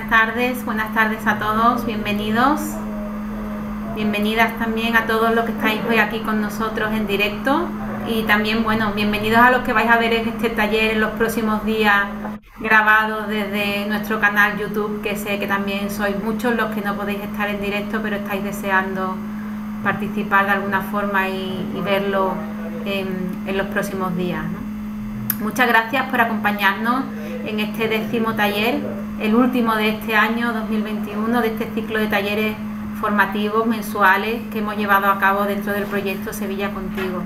buenas tardes a todos, bienvenidos, bienvenidas también a todos los que estáis hoy aquí con nosotros en directo y también, bueno, bienvenidos a los que vais a ver en este taller en los próximos días grabados desde nuestro canal YouTube, que sé que también sois muchos los que no podéis estar en directo, pero estáis deseando participar de alguna forma y verlo en los próximos días, ¿no? Muchas gracias por acompañarnos en este 10º taller, el último de este año 2021, de este ciclo de talleres formativos mensuales que hemos llevado a cabo dentro del proyecto Sevilla Contigo.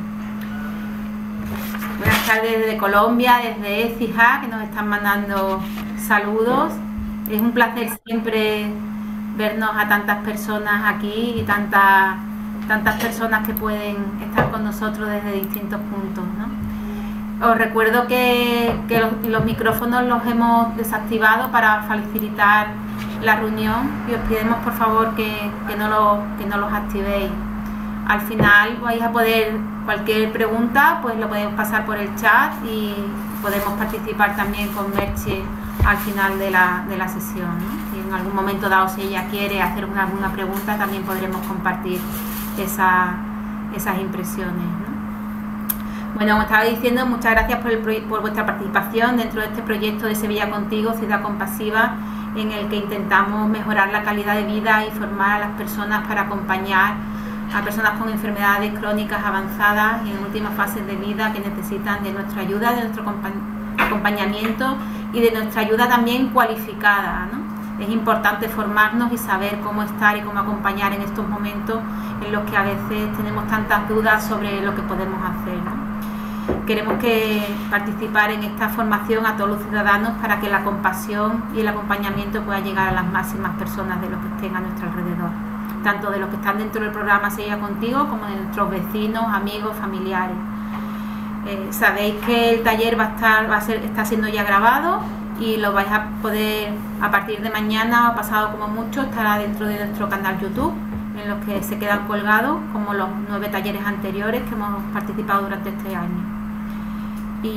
Buenas tardes desde Colombia, desde Écija, que nos están mandando saludos. Es un placer siempre vernos a tantas personas aquí y tantas personas que pueden estar con nosotros desde distintos puntos, ¿no? Os recuerdo que los micrófonos los hemos desactivado para facilitar la reunión y os pedimos por favor que no los activéis. Al final vais a poder, cualquier pregunta pues lo podemos pasar por el chat y podemos participar también con Merche al final de la sesión, ¿no? Y en algún momento dado, si ella quiere hacer alguna pregunta, también podremos compartir esas impresiones, ¿no? Bueno, como estaba diciendo, muchas gracias por vuestra participación dentro de este proyecto de Sevilla Contigo, Ciudad Compasiva, en el que intentamos mejorar la calidad de vida y formar a las personas para acompañar a personas con enfermedades crónicas avanzadas y en últimas fases de vida que necesitan de nuestra ayuda, de nuestro acompañamiento y de nuestra ayuda también cualificada, ¿no? Es importante formarnos y saber cómo estar y cómo acompañar en estos momentos en los que a veces tenemos tantas dudas sobre lo que podemos hacer, ¿no? Queremos participar en esta formación a todos los ciudadanos para que la compasión y el acompañamiento pueda llegar a las máximas personas de los que estén a nuestro alrededor, tanto de los que están dentro del programa Sevilla Contigo como de nuestros vecinos, amigos, familiares. Sabéis que el taller está siendo ya grabado y lo vais a poder, a partir de mañana o pasado como mucho, estará dentro de nuestro canal YouTube, en los que se quedan colgados como los 9 talleres anteriores que hemos participado durante este año. Y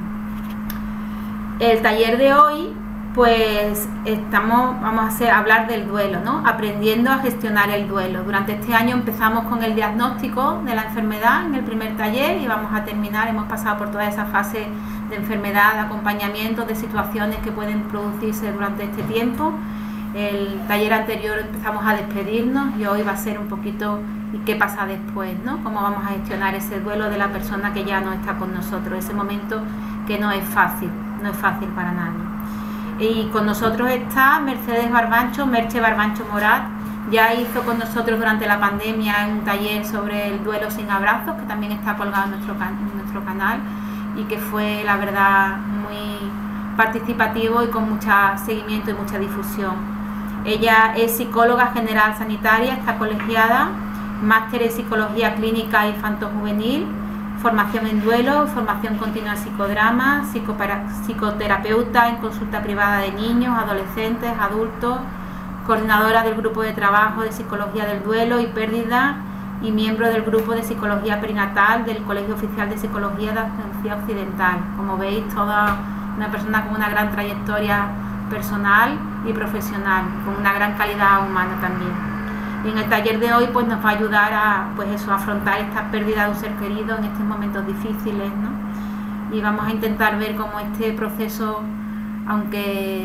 el taller de hoy, pues vamos a hablar del duelo, ¿no? Aprendiendo a gestionar el duelo. Durante este año empezamos con el diagnóstico de la enfermedad en el primer taller y vamos a terminar, hemos pasado por toda esa fase de enfermedad, de acompañamiento, de situaciones que pueden producirse durante este tiempo. El taller anterior empezamos a despedirnos y hoy va a ser un poquito ¿y qué pasa después?, ¿no? Cómo vamos a gestionar ese duelo de la persona que ya no está con nosotros, ese momento que no es fácil para nadie. Y con nosotros está Mercedes Barbancho, Merche Barbancho Morat. Ya hizo con nosotros durante la pandemia un taller sobre el duelo sin abrazos, que también está colgado en nuestro canal y que fue, la verdad, muy participativo y con mucho seguimiento y mucha difusión. Ella es psicóloga general sanitaria, está colegiada, máster en psicología clínica infanto-juvenil, formación en duelo, formación continua en psicodrama, psicoterapeuta en consulta privada de niños, adolescentes, adultos, coordinadora del grupo de trabajo de psicología del duelo y pérdida y miembro del grupo de psicología perinatal del Colegio Oficial de Psicología de Andalucía Occidental. Como veis, toda una persona con una gran trayectoria personal y profesional, con una gran calidad humana también. Y en el taller de hoy pues nos va a ayudar a afrontar esta pérdida de un ser querido en estos momentos difíciles, ¿no? Y vamos a intentar ver cómo este proceso, aunque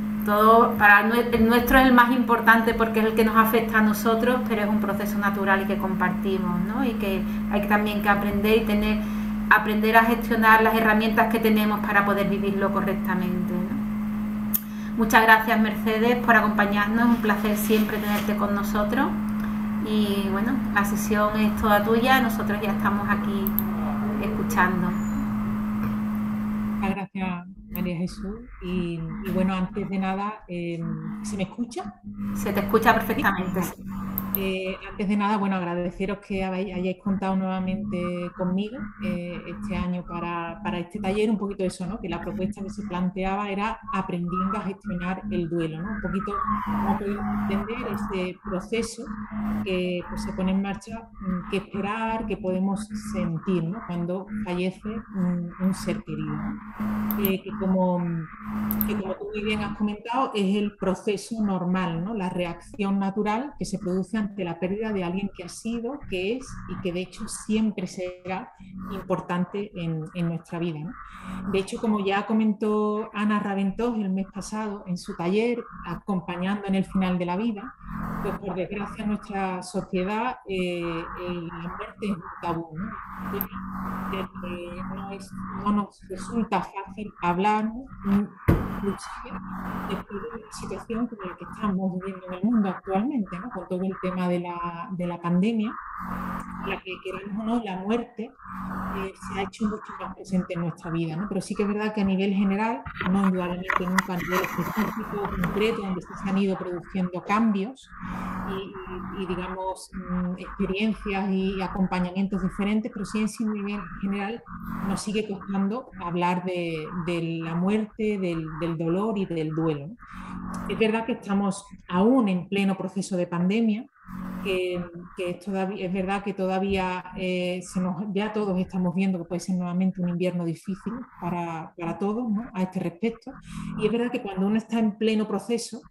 el nuestro es el más importante porque es el que nos afecta a nosotros, pero es un proceso natural y que compartimos, ¿no? Y que hay también que aprender y aprender a gestionar las herramientas que tenemos para poder vivirlo correctamente, ¿no? Muchas gracias, Mercedes, por acompañarnos, un placer siempre tenerte con nosotros y bueno, la sesión es toda tuya, nosotros ya estamos aquí escuchando. Muchas gracias, María Jesús, y bueno, antes de nada, ¿se me escucha? Se te escucha perfectamente. ¿Sí? Antes de nada, bueno, agradeceros que hayáis contado nuevamente conmigo este año para este taller. Un poquito eso, ¿no? Que la propuesta que se planteaba era aprendiendo a gestionar el duelo, ¿no? Un poquito cómo podemos entender ese proceso que pues, se pone en marcha, qué esperar, qué podemos sentir, ¿no? Cuando fallece un ser querido, ¿no? Que como tú muy bien has comentado, es el proceso normal, ¿no? La reacción natural que se produce ante la pérdida de alguien que ha sido, que es y que de hecho siempre será importante en nuestra vida, ¿no? De hecho, como ya comentó Ana Raventós el mes pasado en su taller, acompañando en el final de la vida, pues por desgracia en nuestra sociedad la muerte es un tabú, ¿no? Un tema del que no nos resulta fácil hablar, inclusive después de la situación como la que estamos viviendo en el mundo actualmente, ¿no? Con todo el tema de la pandemia, en la que queramos o no, la muerte se ha hecho mucho más presente en nuestra vida, ¿no? Pero sí que es verdad que a nivel general, no indudablemente nunca a nivel específico, concreto, donde se han ido produciendo cambios y digamos, experiencias y acompañamientos diferentes, pero sí en sí nivel general nos sigue costando hablar de la muerte, del dolor y del duelo, ¿no? Es verdad que estamos aún en pleno proceso de pandemia, que es verdad que todavía ya todos estamos viendo que puede ser nuevamente un invierno difícil para todos, ¿no? A este respecto. Y es verdad que cuando uno está en pleno proceso,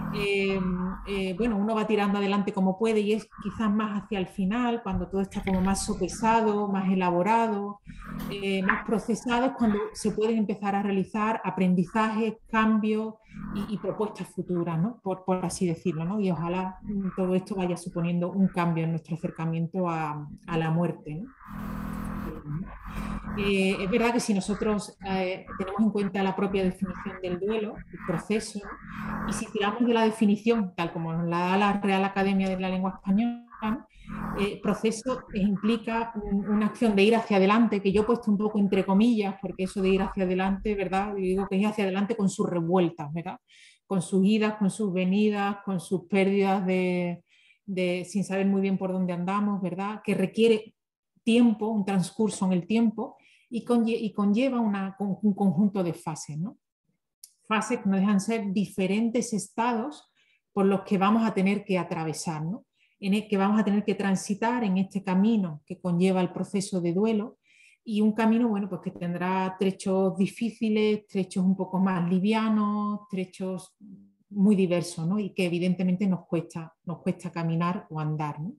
bueno, uno va tirando adelante como puede y es quizás más hacia el final, cuando todo está como más sopesado, más elaborado, más procesado, es cuando se pueden empezar a realizar aprendizajes, cambios y propuestas futuras, ¿no? Por así decirlo, ¿no? Y ojalá todo esto vaya suponiendo un cambio en nuestro acercamiento a la muerte, ¿no? Es verdad que si nosotros tenemos en cuenta la propia definición del duelo, el proceso, ¿no? Y si tiramos de la definición, tal como nos la da la Real Academia de la Lengua Española, ¿no? Proceso implica una acción de ir hacia adelante, que yo he puesto un poco entre comillas, porque eso de ir hacia adelante, ¿verdad? Yo digo que es hacia adelante con sus revueltas, ¿verdad? Con sus idas, con sus venidas, con sus pérdidas sin saber muy bien por dónde andamos, ¿verdad? Que requiere tiempo, un transcurso en el tiempo y conlleva un conjunto de fases, ¿no? Fases que no dejan ser diferentes estados por los que vamos a tener que atravesar, ¿no? En el que vamos a tener que transitar en este camino que conlleva el proceso de duelo y un camino, bueno, pues que tendrá trechos difíciles, trechos un poco más livianos, trechos muy diversos, ¿no? Y que evidentemente nos cuesta caminar o andar, ¿no?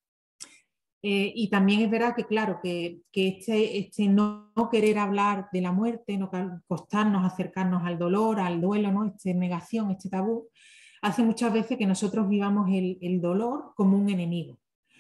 Y también es verdad que, claro, que este no querer hablar de la muerte, no costarnos acercarnos al dolor, al duelo, ¿no? Esta negación, este tabú, hace muchas veces que nosotros vivamos el dolor como un enemigo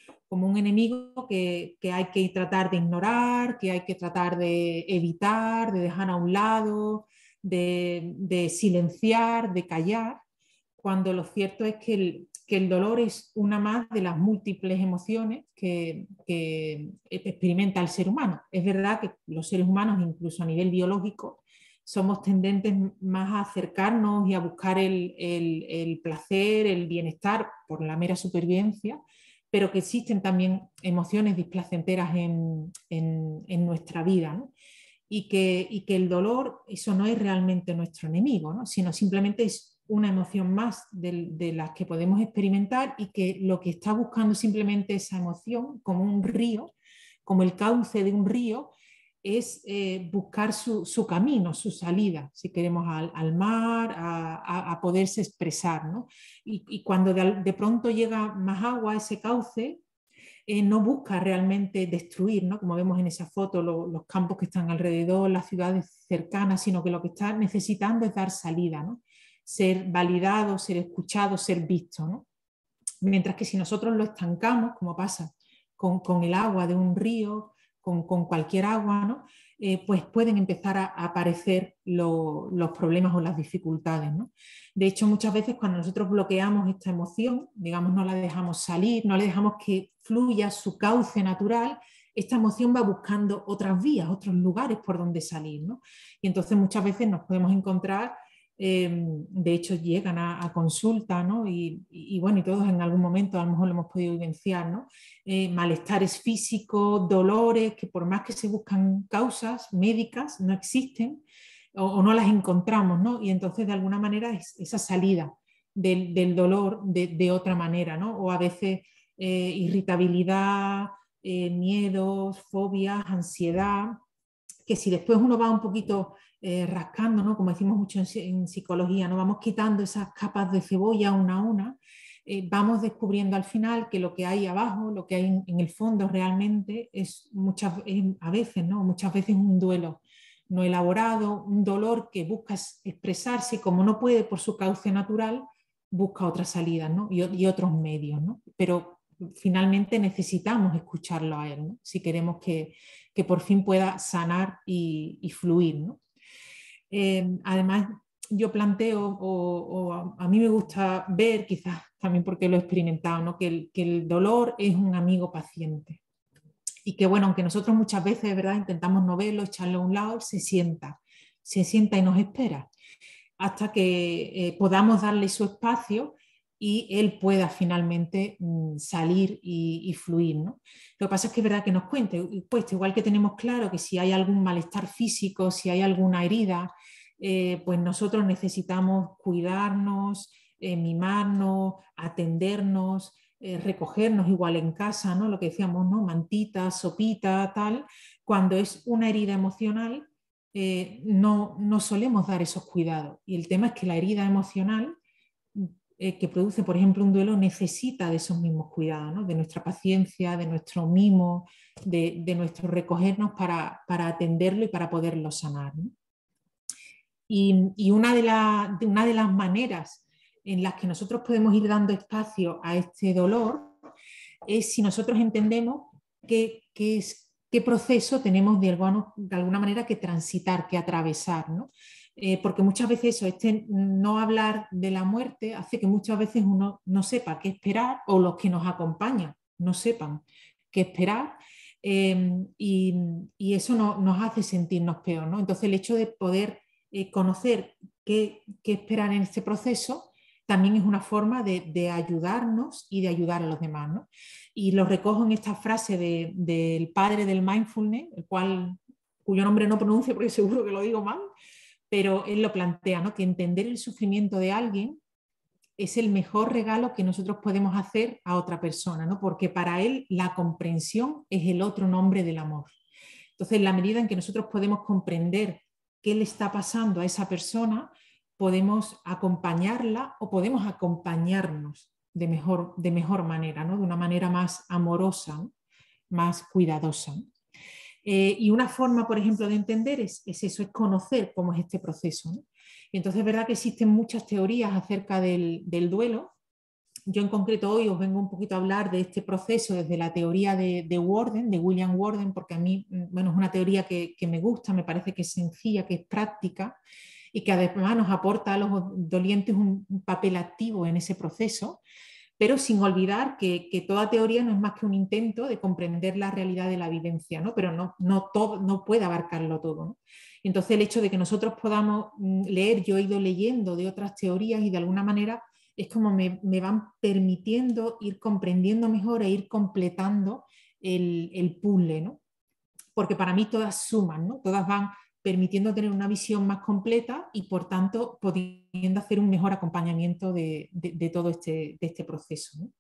que hay que tratar de ignorar, que hay que tratar de evitar, de dejar a un lado, de silenciar, de callar, cuando lo cierto es que el dolor es una más de las múltiples emociones que experimenta el ser humano. Es verdad que los seres humanos, incluso a nivel biológico, somos tendentes más a acercarnos y a buscar el placer, el bienestar por la mera supervivencia, pero que existen también emociones displacenteras en nuestra vida, ¿no? Y que el dolor, eso no es realmente nuestro enemigo, ¿no? Sino simplemente es una emoción más de las que podemos experimentar y que lo que está buscando simplemente esa emoción, como un río, como el cauce de un río, es buscar su camino, su salida, si queremos al mar, a poderse expresar, ¿no? Y cuando de pronto llega más agua a ese cauce, no busca realmente destruir, ¿no? Como vemos en esa foto, los campos que están alrededor, las ciudades cercanas, sino que lo que está necesitando es dar salida, ¿no? Ser validado, ser escuchado, ser visto, ¿no? Mientras que si nosotros lo estancamos, como pasa con el agua de un río, con cualquier agua, ¿no? Pues pueden empezar a aparecer los problemas o las dificultades, ¿no? De hecho, muchas veces cuando nosotros bloqueamos esta emoción, digamos, no la dejamos salir, no le dejamos que fluya su cauce natural, esta emoción va buscando otras vías, otros lugares por donde salir, ¿no? Y entonces muchas veces nos podemos encontrar De hecho, llegan a consulta, ¿no? Bueno, y todos en algún momento a lo mejor lo hemos podido vivenciar, ¿no? Malestares físicos, dolores, que por más que se buscan causas médicas, no existen o no las encontramos, ¿no? Y entonces, de alguna manera, es esa salida del dolor de otra manera, ¿no? O a veces irritabilidad, miedos, fobias, ansiedad, que si después uno va un poquito rascando, ¿no? Como decimos mucho en psicología, ¿no? Vamos quitando esas capas de cebolla una a una, vamos descubriendo al final que lo que hay abajo, lo que hay en el fondo realmente es a veces, ¿no? Muchas veces un duelo no elaborado, un dolor que busca expresarse y como no puede por su cauce natural, busca otras salidas, ¿no? y otros medios, ¿no? Pero finalmente necesitamos escucharlo a él, ¿no? Si queremos que por fin pueda sanar y fluir, ¿no? Además, yo planteo, a mí me gusta ver, quizás también porque lo he experimentado, ¿no? Que el dolor es un amigo paciente. Y que bueno, aunque nosotros muchas veces, de verdad, intentamos no verlo, echarlo a un lado, se sienta y nos espera hasta que podamos darle su espacio y él pueda finalmente salir y fluir, ¿no? Lo que pasa es que es verdad que nos cuesta, igual que tenemos claro que si hay algún malestar físico, si hay alguna herida, pues nosotros necesitamos cuidarnos, mimarnos, atendernos, recogernos igual en casa, ¿no? Lo que decíamos, ¿no? Mantita, sopita, tal. Cuando es una herida emocional, no solemos dar esos cuidados. Y el tema es que la herida emocional que produce, por ejemplo, un duelo necesita de esos mismos cuidados, ¿no? De nuestra paciencia, de nuestro mimo, de nuestro recogernos para atenderlo y para poderlo sanar, ¿no? Y una de las maneras en las que nosotros podemos ir dando espacio a este dolor es si nosotros entendemos qué proceso tenemos de alguna manera que transitar, que atravesar, ¿no? Porque muchas veces no hablar de la muerte hace que muchas veces uno no sepa qué esperar o los que nos acompañan no sepan qué esperar y eso nos hace sentirnos peor, ¿no? Entonces el hecho de poder conocer qué esperar en este proceso también es una forma de ayudarnos y de ayudar a los demás, ¿no? Y lo recojo en esta frase del padre del mindfulness, cuyo nombre no pronuncio porque seguro que lo digo mal, pero él lo plantea, ¿no? Que entender el sufrimiento de alguien es el mejor regalo que nosotros podemos hacer a otra persona, ¿no? Porque para él la comprensión es el otro nombre del amor. Entonces, en la medida en que nosotros podemos comprender qué le está pasando a esa persona, podemos acompañarla o podemos acompañarnos de mejor manera, ¿no? De una manera más amorosa, ¿no? Más cuidadosa, ¿no? Y una forma, por ejemplo, de entender es eso, es conocer cómo es este proceso, ¿no? Y entonces es verdad que existen muchas teorías acerca del duelo. Yo en concreto hoy os vengo un poquito a hablar de este proceso desde la teoría de Worden, de William Worden, porque a mí, bueno, es una teoría que me gusta, me parece que es sencilla, que es práctica y que además nos aporta a los dolientes un papel activo en ese proceso, pero sin olvidar que toda teoría no es más que un intento de comprender la realidad de la vivencia, ¿no? Pero no puede abarcarlo todo, ¿no? Entonces el hecho de que nosotros podamos leer, yo he ido leyendo de otras teorías y de alguna manera es como me van permitiendo ir comprendiendo mejor e ir completando el puzzle, ¿no? Porque para mí todas suman, ¿no? Todas van permitiendo tener una visión más completa y por tanto pudiendo hacer un mejor acompañamiento de todo este proceso, ¿no?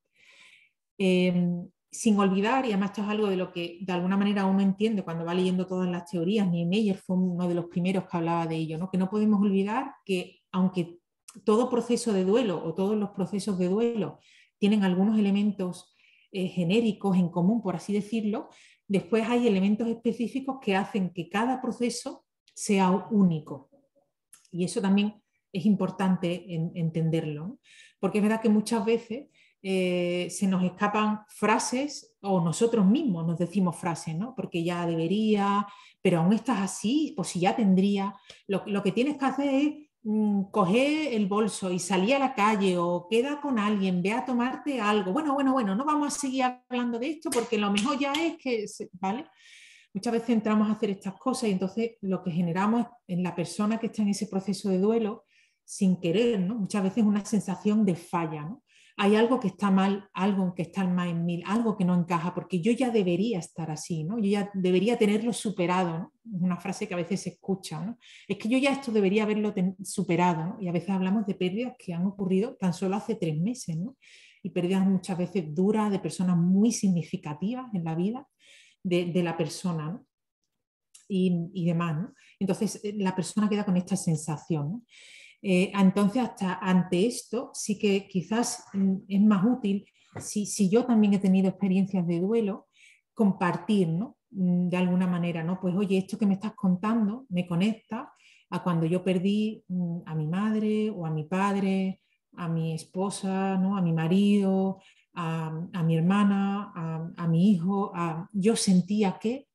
Sin olvidar, y además esto es algo de lo que de alguna manera uno entiende cuando va leyendo todas las teorías, Niemeyer fue uno de los primeros que hablaba de ello, ¿no? Que no podemos olvidar que aunque todo proceso de duelo o todos los procesos de duelo tienen algunos elementos genéricos en común, por así decirlo, después hay elementos específicos que hacen que cada proceso sea único. Y eso también es importante entenderlo, ¿no? Porque es verdad que muchas veces se nos escapan frases o nosotros mismos nos decimos frases, ¿no? Porque ya debería, pero aún estás así, pues si ya tendría. Lo que tienes que hacer es coger el bolso y salir a la calle o queda con alguien, ve a tomarte algo. Bueno, no vamos a seguir hablando de esto porque lo mejor ya es que, ¿vale? Muchas veces entramos a hacer estas cosas y entonces lo que generamos en la persona que está en ese proceso de duelo sin querer, ¿no? Muchas veces una sensación de falla, ¿no? Hay algo que está mal, algo que está mal en mí, algo que no encaja, porque yo ya debería estar así, ¿no? Yo ya debería tenerlo superado, ¿no? Es una frase que a veces se escucha, ¿no? Es que yo ya esto debería haberlo superado, ¿no? Y a veces hablamos de pérdidas que han ocurrido tan solo hace 3 meses, ¿no? Y pérdidas muchas veces duras de personas muy significativas en la vida de la persona, ¿no? Y demás, ¿no? Entonces la persona queda con esta sensación, ¿no? Entonces, hasta ante esto, sí que quizás es más útil, si yo también he tenido experiencias de duelo, compartir, ¿no? De alguna manera, ¿no? Pues oye, esto que me estás contando me conecta a cuando yo perdí a mi madre o a mi padre, a mi esposa, ¿no? A mi marido, a mi hermana, a mi hijo, yo sentía que,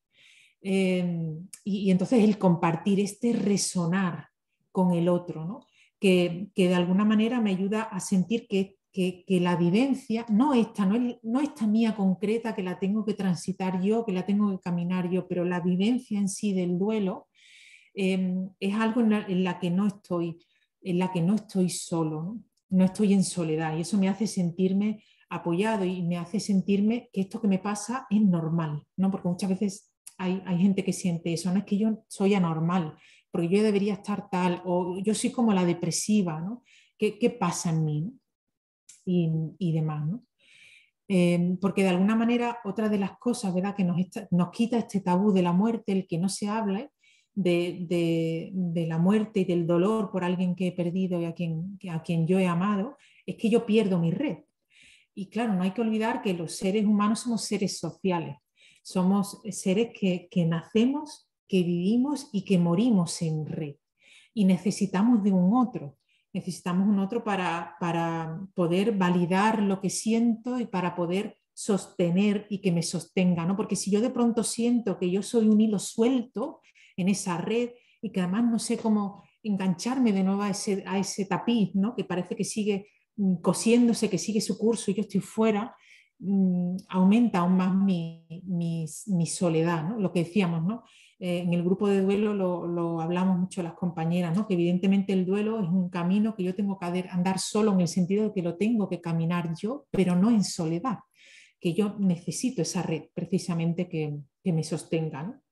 y entonces el compartir, este resonar con el otro, ¿no? Que de alguna manera me ayuda a sentir que la vivencia, no esta mía concreta, que la tengo que transitar yo, que la tengo que caminar yo, pero la vivencia en sí del duelo es algo en la que no estoy, en la que no estoy solo, ¿no? No estoy en soledad, y eso me hace sentirme apoyado y me hace sentirme que esto que me pasa es normal, ¿no? Porque muchas veces hay gente que siente eso, no es que yo soy anormal, porque yo debería estar tal, o yo soy como la depresiva, ¿no? ¿Qué pasa en mí? ¿No? Y demás, ¿no? Porque de alguna manera otra de las cosas, ¿verdad?, que nos quita este tabú de la muerte, el que no se hable de la muerte y del dolor por alguien que he perdido y a quien yo he amado, es que yo pierdo mi red. Y claro, no hay que olvidar que los seres humanos somos seres sociales, somos seres que nacemos, que vivimos y que morimos en red. Y necesitamos de un otro, necesitamos un otro para poder validar lo que siento y para poder sostener y que me sostenga, ¿no? Porque si yo de pronto siento que yo soy un hilo suelto en esa red y que además no sé cómo engancharme de nuevo a ese tapiz, ¿no? Que parece que sigue cosiéndose, que sigue su curso y yo estoy fuera, aumenta aún más mi soledad, ¿no? Lo que decíamos, ¿no? En el grupo de duelo lo hablamos mucho las compañeras, ¿no? Que evidentemente el duelo es un camino que yo tengo que andar solo en el sentido de que lo tengo que caminar yo, pero no en soledad, que yo necesito esa red precisamente que me sostenga, ¿no?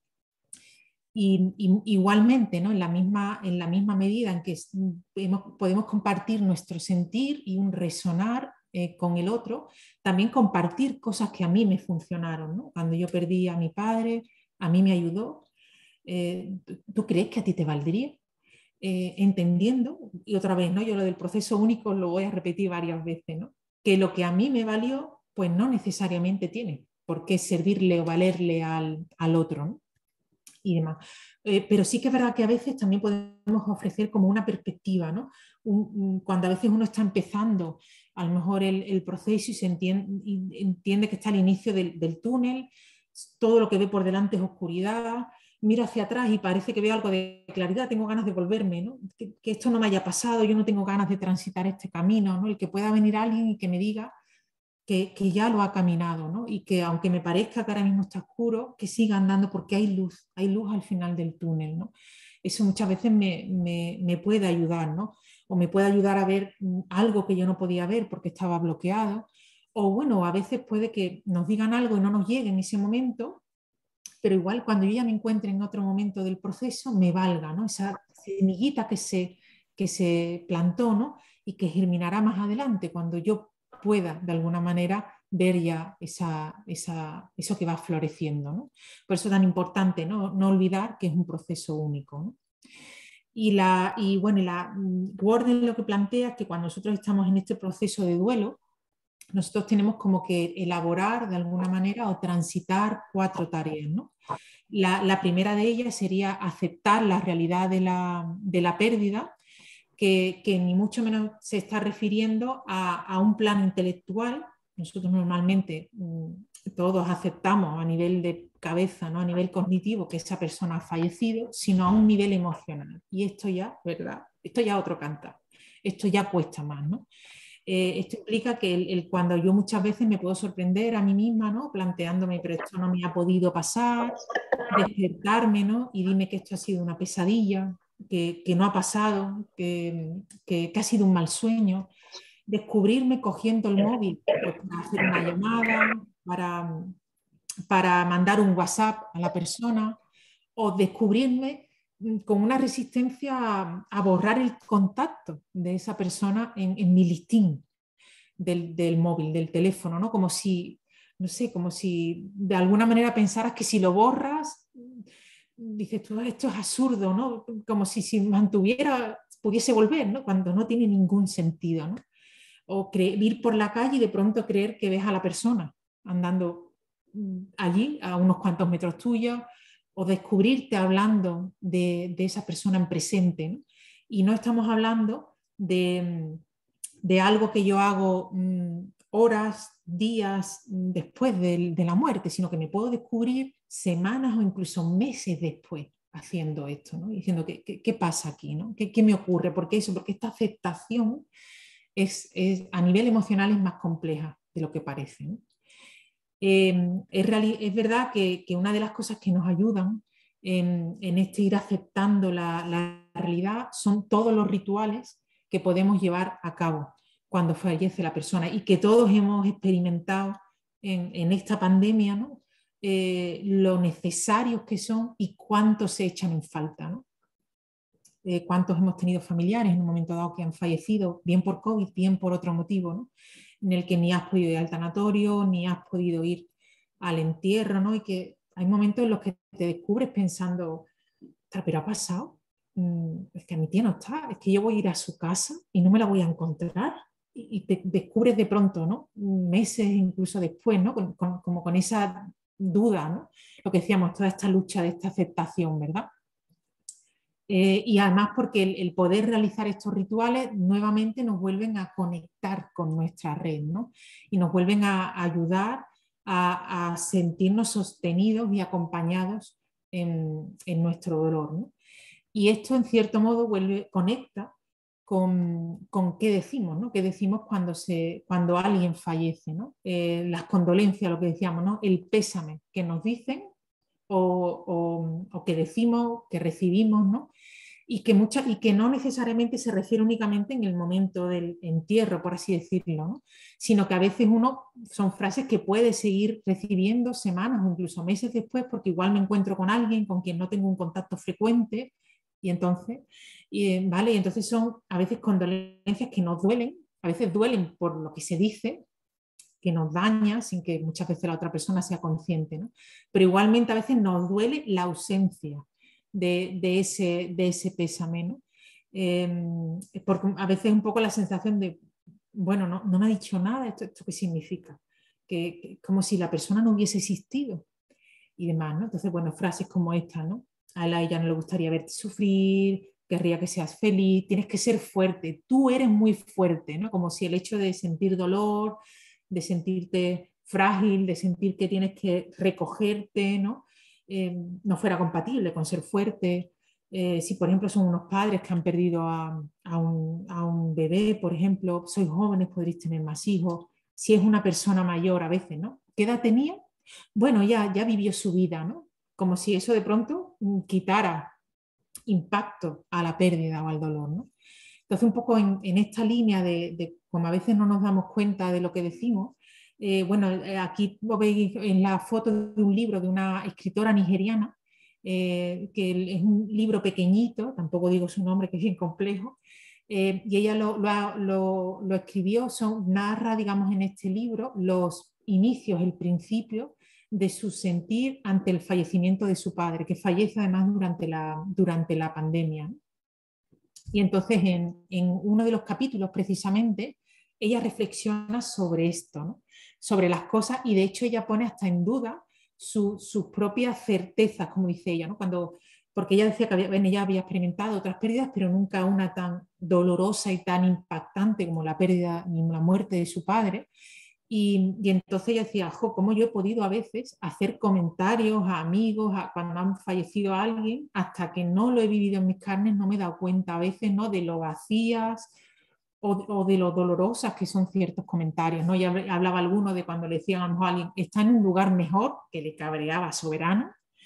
Y igualmente, ¿no? En la misma medida en que podemos compartir nuestro sentir y un resonar con el otro, también compartir cosas que a mí me funcionaron, ¿no? Cuando yo perdí a mi padre, a mí me ayudó. ¿Tú crees que a ti te valdría? Entendiendo, y otra vez, ¿no? Yo lo del proceso único lo voy a repetir varias veces, ¿no? Que lo que a mí me valió, pues no necesariamente tiene por qué servirle o valerle al otro, ¿no? Y demás. Pero sí que es verdad que a veces también podemos ofrecer como una perspectiva, ¿no? Cuando a veces uno está empezando a lo mejor el proceso y entiende que está al inicio del túnel, todo lo que ve por delante es oscuridad, mira hacia atrás y parece que ve algo de claridad, tengo ganas de volverme, ¿no? Que esto no me haya pasado, yo no tengo ganas de transitar este camino, ¿no? El que pueda venir alguien y que me diga que ya lo ha caminado, ¿no? Y que aunque me parezca que ahora mismo está oscuro, que siga andando porque hay luz al final del túnel, ¿no? Eso muchas veces me puede ayudar, ¿no? O me puede ayudar a ver algo que yo no podía ver porque estaba bloqueado. O bueno, a veces puede que nos digan algo y no nos llegue en ese momento, pero igual cuando yo ya me encuentre en otro momento del proceso, me valga, ¿no? Esa semillita que se plantó, ¿no? Y que germinará más adelante cuando yo pueda de alguna manera ver ya eso que va floreciendo, ¿no? Por eso es tan importante, ¿no? No olvidar que es un proceso único, ¿no? Y bueno, Worden lo que plantea es que cuando nosotros estamos en este proceso de duelo, nosotros tenemos como que elaborar de alguna manera o transitar 4 tareas, ¿no? La primera de ellas sería aceptar la realidad de la pérdida, que ni mucho menos se está refiriendo a un plano intelectual. Nosotros normalmente todos aceptamos a nivel de cabeza, ¿no? A nivel cognitivo, que esa persona ha fallecido, sino a un nivel emocional. Y esto ya, ¿verdad? Esto ya otro cantar. Esto ya cuesta más, ¿no? Esto implica que cuando yo muchas veces me puedo sorprender a mí misma, ¿no? Planteándome, pero esto no me ha podido pasar, despertarme, ¿no? Y dime que esto ha sido una pesadilla, que no ha pasado, que ha sido un mal sueño, descubrirme cogiendo el móvil pues, para hacer una llamada, para mandar un WhatsApp a la persona, o descubrirme con una resistencia a borrar el contacto de esa persona en mi listín del móvil, del teléfono, ¿no? Como si, no sé, como si de alguna manera pensaras que si lo borras, dices tú, esto es absurdo, ¿no? Como si mantuviera, pudiese volver, ¿no? Cuando no tiene ningún sentido, ¿no? O ir por la calle y de pronto creer que ves a la persona andando allí a unos cuantos metros tuyos, o descubrirte hablando de esa persona en presente, ¿no? Y no estamos hablando de algo que yo hago horas, días después de la muerte, sino que me puedo descubrir semanas o incluso meses después haciendo esto, ¿no? Diciendo, ¿qué pasa aquí? ¿No? ¿Qué me ocurre? ¿Por qué eso? Porque esta aceptación a nivel emocional es más compleja de lo que parece, ¿no? Es verdad que una de las cosas que nos ayudan en este ir aceptando la realidad son todos los rituales que podemos llevar a cabo cuando fallece la persona y que todos hemos experimentado en esta pandemia, ¿no? Lo necesarios que son y cuántos se echan en falta, ¿no? Cuántos hemos tenido familiares en un momento dado que han fallecido, bien por COVID, bien por otro motivo, ¿no? En el que ni has podido ir al tanatorio, ni has podido ir al entierro, ¿no? Y que hay momentos en los que te descubres pensando, pero ha pasado, es que mi tía no está, es que yo voy a ir a su casa y no me la voy a encontrar. Y te descubres de pronto, ¿no? Meses incluso después, ¿no? Como con esa duda, ¿no? Lo que decíamos, toda esta lucha de esta aceptación, ¿verdad? Y además porque el poder realizar estos rituales nuevamente nos vuelven a conectar con nuestra red, ¿no? Y nos vuelven a ayudar a sentirnos sostenidos y acompañados en nuestro dolor, ¿no? Y esto en cierto modo conecta con qué decimos, ¿no? Qué decimos cuando alguien fallece, ¿no? Las condolencias, lo que decíamos, ¿no? El pésame que nos dicen o que decimos, que recibimos, ¿no? Y que no necesariamente se refiere únicamente en el momento del entierro, por así decirlo, ¿no? Sino que a veces son frases que puede seguir recibiendo semanas o incluso meses después, porque igual me encuentro con alguien con quien no tengo un contacto frecuente, y entonces, ¿vale? Y entonces son a veces condolencias que nos duelen, a veces duelen por lo que se dice, que nos daña sin que muchas veces la otra persona sea consciente, ¿no? Pero igualmente a veces nos duele la ausencia de ese pésame, ¿no? Porque a veces un poco la sensación de, bueno, no me ha dicho nada, ¿esto qué significa? Como si la persona no hubiese existido y demás, ¿no? Entonces, bueno, frases como esta, ¿no? A ella no le gustaría verte sufrir, querría que seas feliz, tienes que ser fuerte, tú eres muy fuerte, ¿no? Como si el hecho de sentir dolor, de sentirte frágil, de sentir que tienes que recogerte, ¿no? No fuera compatible con ser fuerte. Si, por ejemplo, son unos padres que han perdido a un bebé, por ejemplo, sois jóvenes, podréis tener más hijos. Si es una persona mayor, a veces, ¿no? ¿Qué edad tenía? Bueno, ya vivió su vida, ¿no? Como si eso de pronto quitara impacto a la pérdida o al dolor, ¿no? Entonces, un poco en esta línea de como a veces no nos damos cuenta de lo que decimos, bueno, aquí lo veis en la foto de un libro de una escritora nigeriana, que es un libro pequeñito, tampoco digo su nombre, que es bien complejo, y ella lo escribió, narra, digamos, en este libro los inicios, el principio de su sentir ante el fallecimiento de su padre, que fallece además durante la pandemia. Y entonces en uno de los capítulos precisamente ella reflexiona sobre esto, ¿no? Sobre las cosas, y de hecho ella pone hasta en duda sus propias certezas, como dice ella, ¿no? Porque ella decía que ella había experimentado otras pérdidas, pero nunca una tan dolorosa y tan impactante como la pérdida ni la muerte de su padre. Y entonces ella decía, ¿cómo yo he podido a veces hacer comentarios a amigos cuando han fallecido a alguien, hasta que no lo he vivido en mis carnes, no me he dado cuenta a veces, ¿no? De lo vacías o de lo dolorosas que son ciertos comentarios, ¿no? Ya hablaba alguno de cuando le decían a alguien, está en un lugar mejor, que le cabreaba soberano,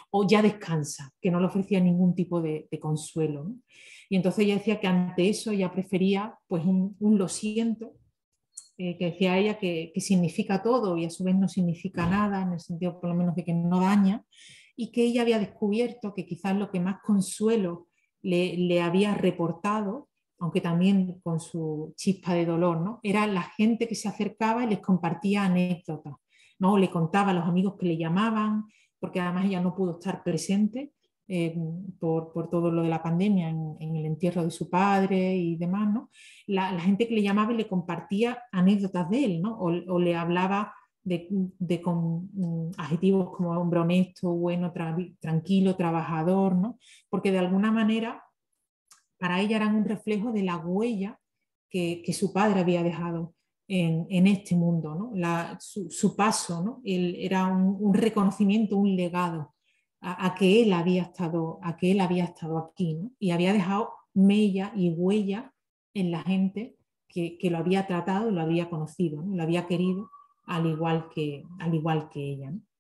o ya descansa, que no le ofrecía ningún tipo de consuelo, ¿no? Y entonces ella decía que ante eso ella prefería pues un lo siento, que decía ella que significa todo y a su vez no significa nada, en el sentido por lo menos de que no daña, y que ella había descubierto que quizás lo que más consuelo le había reportado, aunque también con su chispa de dolor, ¿no? Era la gente que se acercaba y les compartía anécdotas, ¿no? Le contaba a los amigos que le llamaban, porque además ella no pudo estar presente por todo lo de la pandemia en el entierro de su padre y demás, ¿no? La gente que le llamaba y le compartía anécdotas de él, ¿no? O le hablaba con adjetivos como hombre honesto, bueno, tranquilo, trabajador, ¿no? Porque de alguna manera para ella eran un reflejo de la huella que su padre había dejado en este mundo, ¿no? Su paso, ¿no? Era un reconocimiento, un legado a que él había estado aquí, ¿no? Y había dejado mella y huella en la gente que lo había tratado, lo había conocido, ¿no? Lo había querido al igual que ella, ¿no?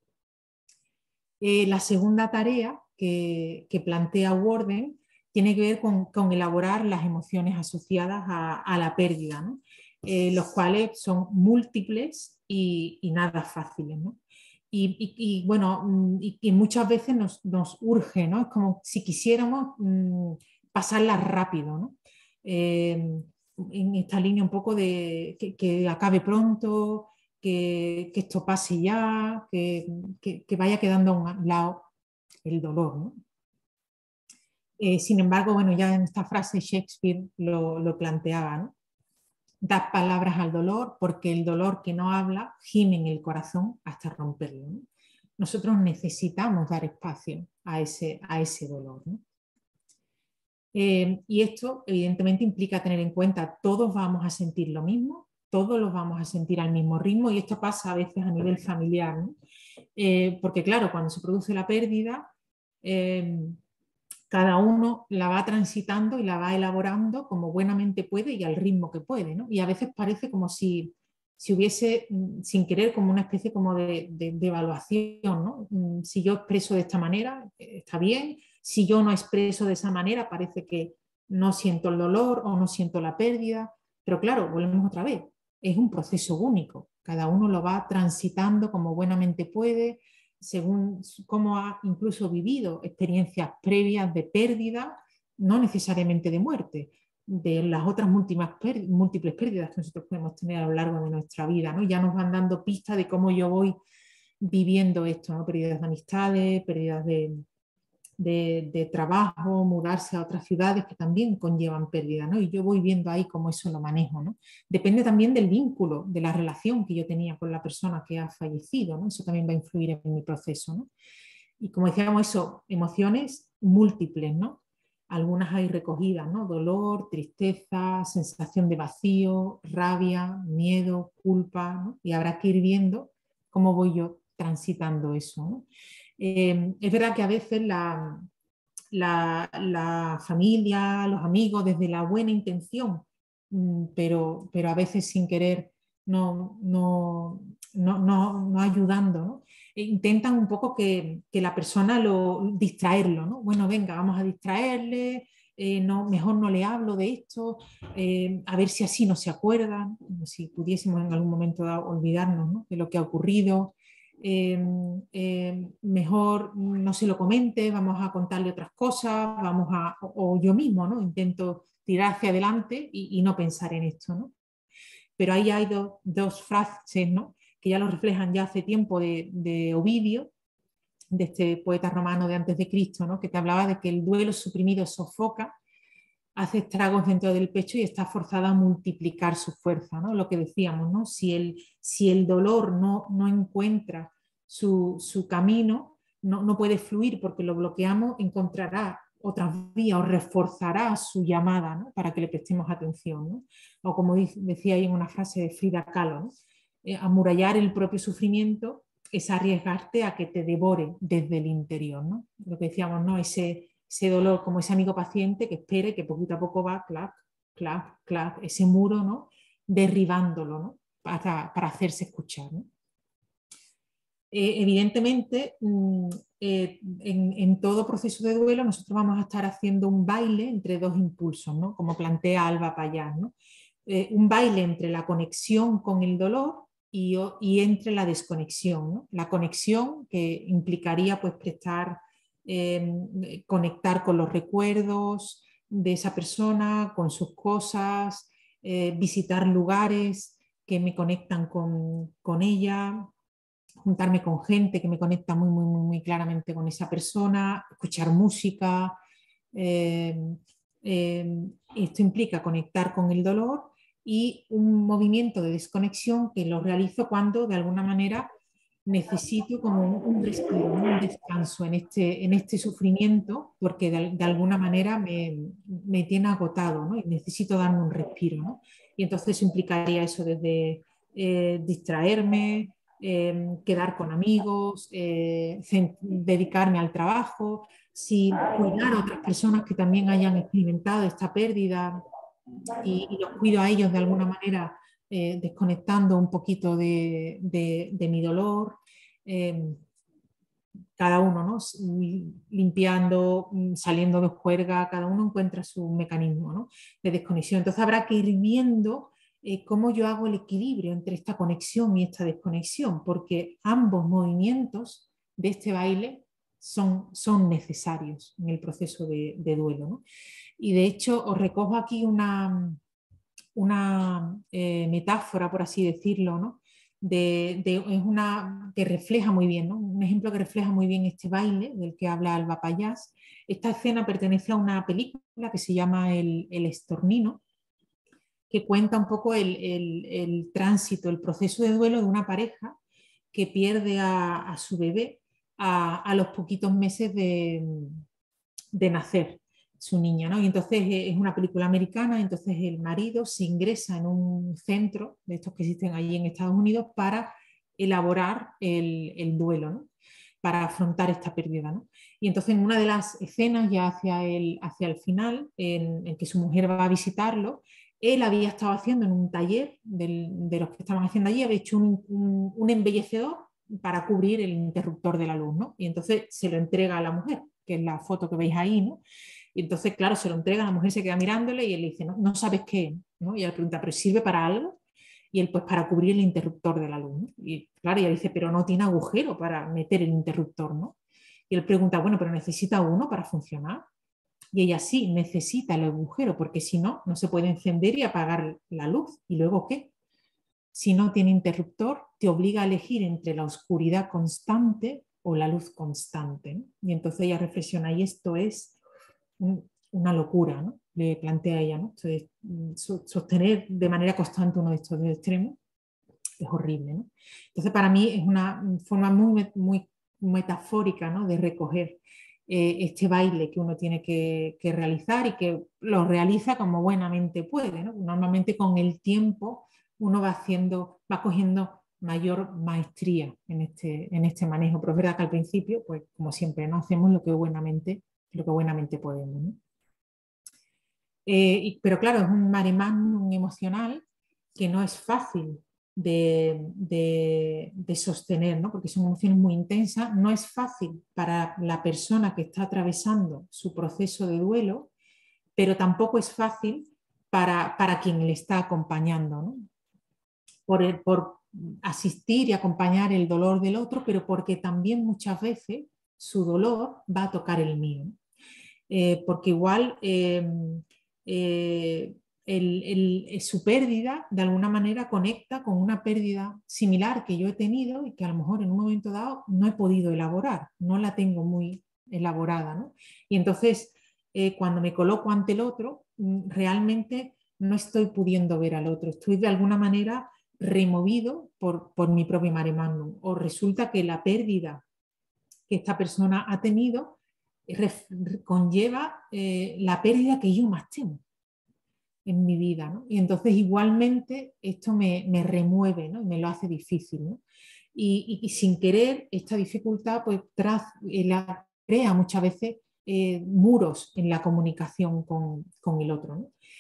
La segunda tarea que plantea Worden tiene que ver con elaborar las emociones asociadas a la pérdida, ¿no? Los cuales son múltiples y nada fáciles, ¿no? Bueno, y muchas veces nos urge, ¿no? Es como si quisiéramos pasarlas rápido, ¿no? En esta línea un poco de que acabe pronto, que esto pase ya, que vaya quedando a un lado el dolor, ¿no? Sin embargo, bueno, ya en esta frase Shakespeare lo planteaba, ¿no? Da palabras al dolor porque el dolor que no habla gime en el corazón hasta romperlo, ¿no? Nosotros necesitamos dar espacio a ese dolor, ¿no? Y esto evidentemente implica tener en cuenta todos vamos a sentir lo mismo, todos los vamos a sentir al mismo ritmo y esto pasa a veces a nivel familiar, ¿no? Porque claro, cuando se produce la pérdida, cada uno la va transitando y la va elaborando como buenamente puede y al ritmo que puede, ¿no? Y a veces parece como si hubiese, sin querer, como una especie como de evaluación, ¿no? Si yo expreso de esta manera, está bien. Si yo no expreso de esa manera, parece que no siento el dolor o no siento la pérdida. Pero claro, volvemos otra vez. Es un proceso único. Cada uno lo va transitando como buenamente puede, según cómo ha incluso vivido experiencias previas de pérdida, no necesariamente de muerte, de las otras múltiples pérdidas que nosotros podemos tener a lo largo de nuestra vida, ¿no? Ya nos van dando pistas de cómo yo voy viviendo esto, ¿no? Pérdidas de amistades, pérdidas de trabajo, mudarse a otras ciudades que también conllevan pérdida, ¿no? Y yo voy viendo ahí cómo eso lo manejo, ¿no? Depende también del vínculo, de la relación que yo tenía con la persona que ha fallecido, ¿no? Eso también va a influir en mi proceso, ¿no? Y como decíamos, eso, emociones múltiples, ¿no? Algunas hay recogidas, ¿no? Dolor, tristeza, sensación de vacío, rabia, miedo, culpa, ¿no? Y habrá que ir viendo cómo voy yo transitando eso, ¿no? Es verdad que a veces la familia, los amigos, desde la buena intención, pero a veces sin querer, no ayudando, ¿no? Intentan un poco que la persona distraerlo, ¿no? Bueno, venga, vamos a distraerle, mejor no le hablo de esto, a ver si así no se acuerdan, si pudiésemos en algún momento olvidarnos, ¿no? De lo que ha ocurrido. Mejor no se lo comente, vamos a contarle otras cosas, o yo mismo, ¿no? Intento tirar hacia adelante y no pensar en esto, ¿no? Pero ahí hay dos frases, ¿no? Que ya lo reflejan ya hace tiempo de Ovidio, de este poeta romano de antes de Cristo, ¿no? Que te hablaba de que el duelo suprimido sofoca, hace estragos dentro del pecho y está forzada a multiplicar su fuerza, ¿no? Lo que decíamos, ¿no? Si el dolor no encuentra su camino, no puede fluir porque lo bloqueamos, encontrará otras vías o reforzará su llamada, ¿no? Para que le prestemos atención, ¿no? O como decía ahí en una frase de Frida Kahlo, ¿no? Amurallar el propio sufrimiento es arriesgarte a que te devore desde el interior, ¿no? Lo que decíamos, ¿no? Ese dolor como ese amigo paciente que espere que poquito a poco va, clac, clac, clac, ese muro, ¿no? Derribándolo, ¿no? Para hacerse escuchar, ¿no? Evidentemente, en todo proceso de duelo nosotros vamos a estar haciendo un baile entre dos impulsos, ¿no? Como plantea Alba Pallás, ¿no? Un baile entre la conexión con el dolor y entre la desconexión, ¿no? La conexión que implicaría pues conectar con los recuerdos de esa persona, con sus cosas, visitar lugares que me conectan con ella, juntarme con gente que me conecta muy claramente con esa persona, escuchar música. Eh, Esto implica conectar con el dolor y un movimiento de desconexión que lo realizo cuando de alguna manera necesito como un respiro, ¿no? Un descanso en este sufrimiento, porque de alguna manera me tiene agotado, ¿no? Y necesito darme un respiro, ¿no? Y entonces implicaría eso desde distraerme, quedar con amigos, dedicarme al trabajo, si cuidar a otras personas que también hayan experimentado esta pérdida y los cuido a ellos de alguna manera, desconectando un poquito de mi dolor. Eh, Cada uno, ¿no? Limpiando, saliendo de juerga, cada uno encuentra su mecanismo, ¿no? De desconexión. Entonces habrá que ir viendo cómo yo hago el equilibrio entre esta conexión y esta desconexión, porque ambos movimientos de este baile son necesarios en el proceso de duelo, ¿no? Y de hecho os recojo aquí una metáfora, por así decirlo, ¿no? Es una que refleja muy bien, ¿no? Un ejemplo que refleja muy bien este baile del que habla Alba Pallás. Esta escena pertenece a una película que se llama El Estornino, que cuenta un poco el tránsito, el proceso de duelo de una pareja que pierde a su bebé a los poquitos meses de nacer su niña, ¿no? Y entonces es una película americana, entonces el marido se ingresa en un centro de estos que existen allí en Estados Unidos para elaborar el duelo, ¿no? Para afrontar esta pérdida, ¿no? Y entonces en una de las escenas, ya hacia el final, en que su mujer va a visitarlo, él había estado haciendo en un taller de los que estaban haciendo allí, había hecho un embellecedor para cubrir el interruptor de la luz, ¿no? Y entonces se lo entrega a la mujer, que es la foto que veis ahí, ¿no? Y entonces, claro, se lo entrega, la mujer se queda mirándole y él le dice, no, no sabes qué, ¿no? Y ella le pregunta, ¿pero sirve para algo? Y él, pues para cubrir el interruptor de la luz, ¿no? Y claro, ella dice, pero no tiene agujero para meter el interruptor, ¿no? Y él pregunta, bueno, pero necesita uno para funcionar. Y ella sí, necesita el agujero, porque si no, no se puede encender y apagar la luz. ¿Y luego qué? Si no tiene interruptor, te obliga a elegir entre la oscuridad constante o la luz constante, ¿no? Y entonces ella reflexiona, y esto es una locura, ¿no? Le plantea ella, ¿no? Entonces, sostener de manera constante uno de estos dos extremos es horrible, ¿no? Entonces, para mí es una forma muy metafórica, ¿no? De recoger este baile que uno tiene que realizar y que lo realiza como buenamente puede, ¿no? Normalmente con el tiempo uno va cogiendo mayor maestría en este manejo, pero es verdad que al principio, pues como siempre, no hacemos lo que buenamente podemos, ¿no? Pero claro, es un mare magnum emocional que no es fácil de sostener, ¿no? Porque son emociones muy intensas, no es fácil para la persona que está atravesando su proceso de duelo, pero tampoco es fácil para quien le está acompañando, ¿no? Por asistir y acompañar el dolor del otro, pero porque también muchas veces su dolor va a tocar el mío. Porque igual su pérdida de alguna manera conecta con una pérdida similar que yo he tenido y que a lo mejor en un momento dado no he podido elaborar, no la tengo muy elaborada, ¿no? Y entonces cuando me coloco ante el otro, realmente no estoy pudiendo ver al otro, estoy de alguna manera removido por mi propio mare magnum, o resulta que la pérdida que esta persona ha tenido conlleva la pérdida que yo más temo en mi vida, ¿no? Y entonces igualmente esto me remueve, ¿no? Y me lo hace difícil, ¿no? Y sin querer esta dificultad pues crea muchas veces muros en la comunicación con el otro, ¿no?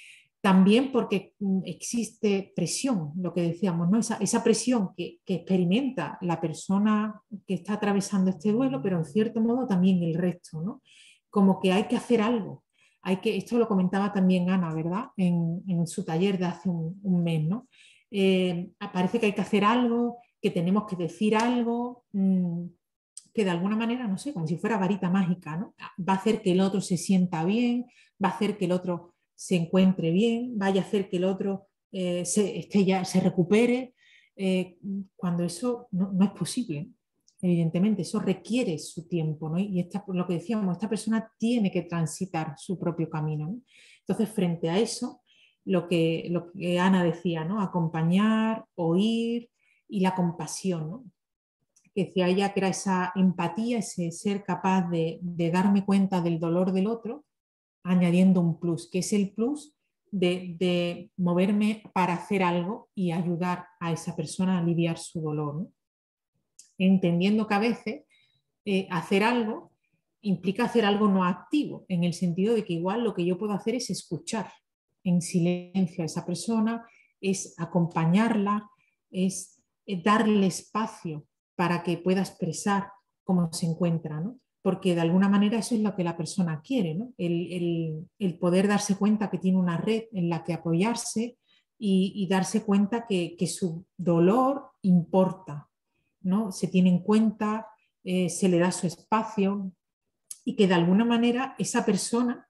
También porque existe presión, lo que decíamos, ¿no? Esa presión que experimenta la persona que está atravesando este duelo, pero en cierto modo también el resto, ¿no? Como que hay que hacer algo. Esto lo comentaba también Ana, ¿verdad? En su taller de hace un mes, ¿no? Parece que hay que hacer algo, que tenemos que decir algo, que de alguna manera, no sé, como si fuera varita mágica, ¿no? Va a hacer que el otro se sienta bien, va a hacer que el otro se encuentre bien, vaya a hacer que el otro se recupere, cuando eso no es posible. Evidentemente, eso requiere su tiempo, ¿no? Y lo que decíamos, esta persona tiene que transitar su propio camino, ¿no? Entonces, frente a eso, lo que Ana decía, ¿no? Acompañar, oír y la compasión, ¿no? Que decía ella que era esa empatía, ese ser capaz de darme cuenta del dolor del otro, añadiendo un plus, que es el plus de moverme para hacer algo y ayudar a esa persona a aliviar su dolor, ¿no? Entendiendo que a veces hacer algo implica hacer algo no activo, en el sentido de que igual lo que yo puedo hacer es escuchar en silencio a esa persona, es acompañarla, es darle espacio para que pueda expresar cómo se encuentra, ¿no? Porque de alguna manera eso es lo que la persona quiere, ¿no? El poder darse cuenta que tiene una red en la que apoyarse y darse cuenta que su dolor importa, ¿no? Se tiene en cuenta, se le da su espacio y que de alguna manera esa persona,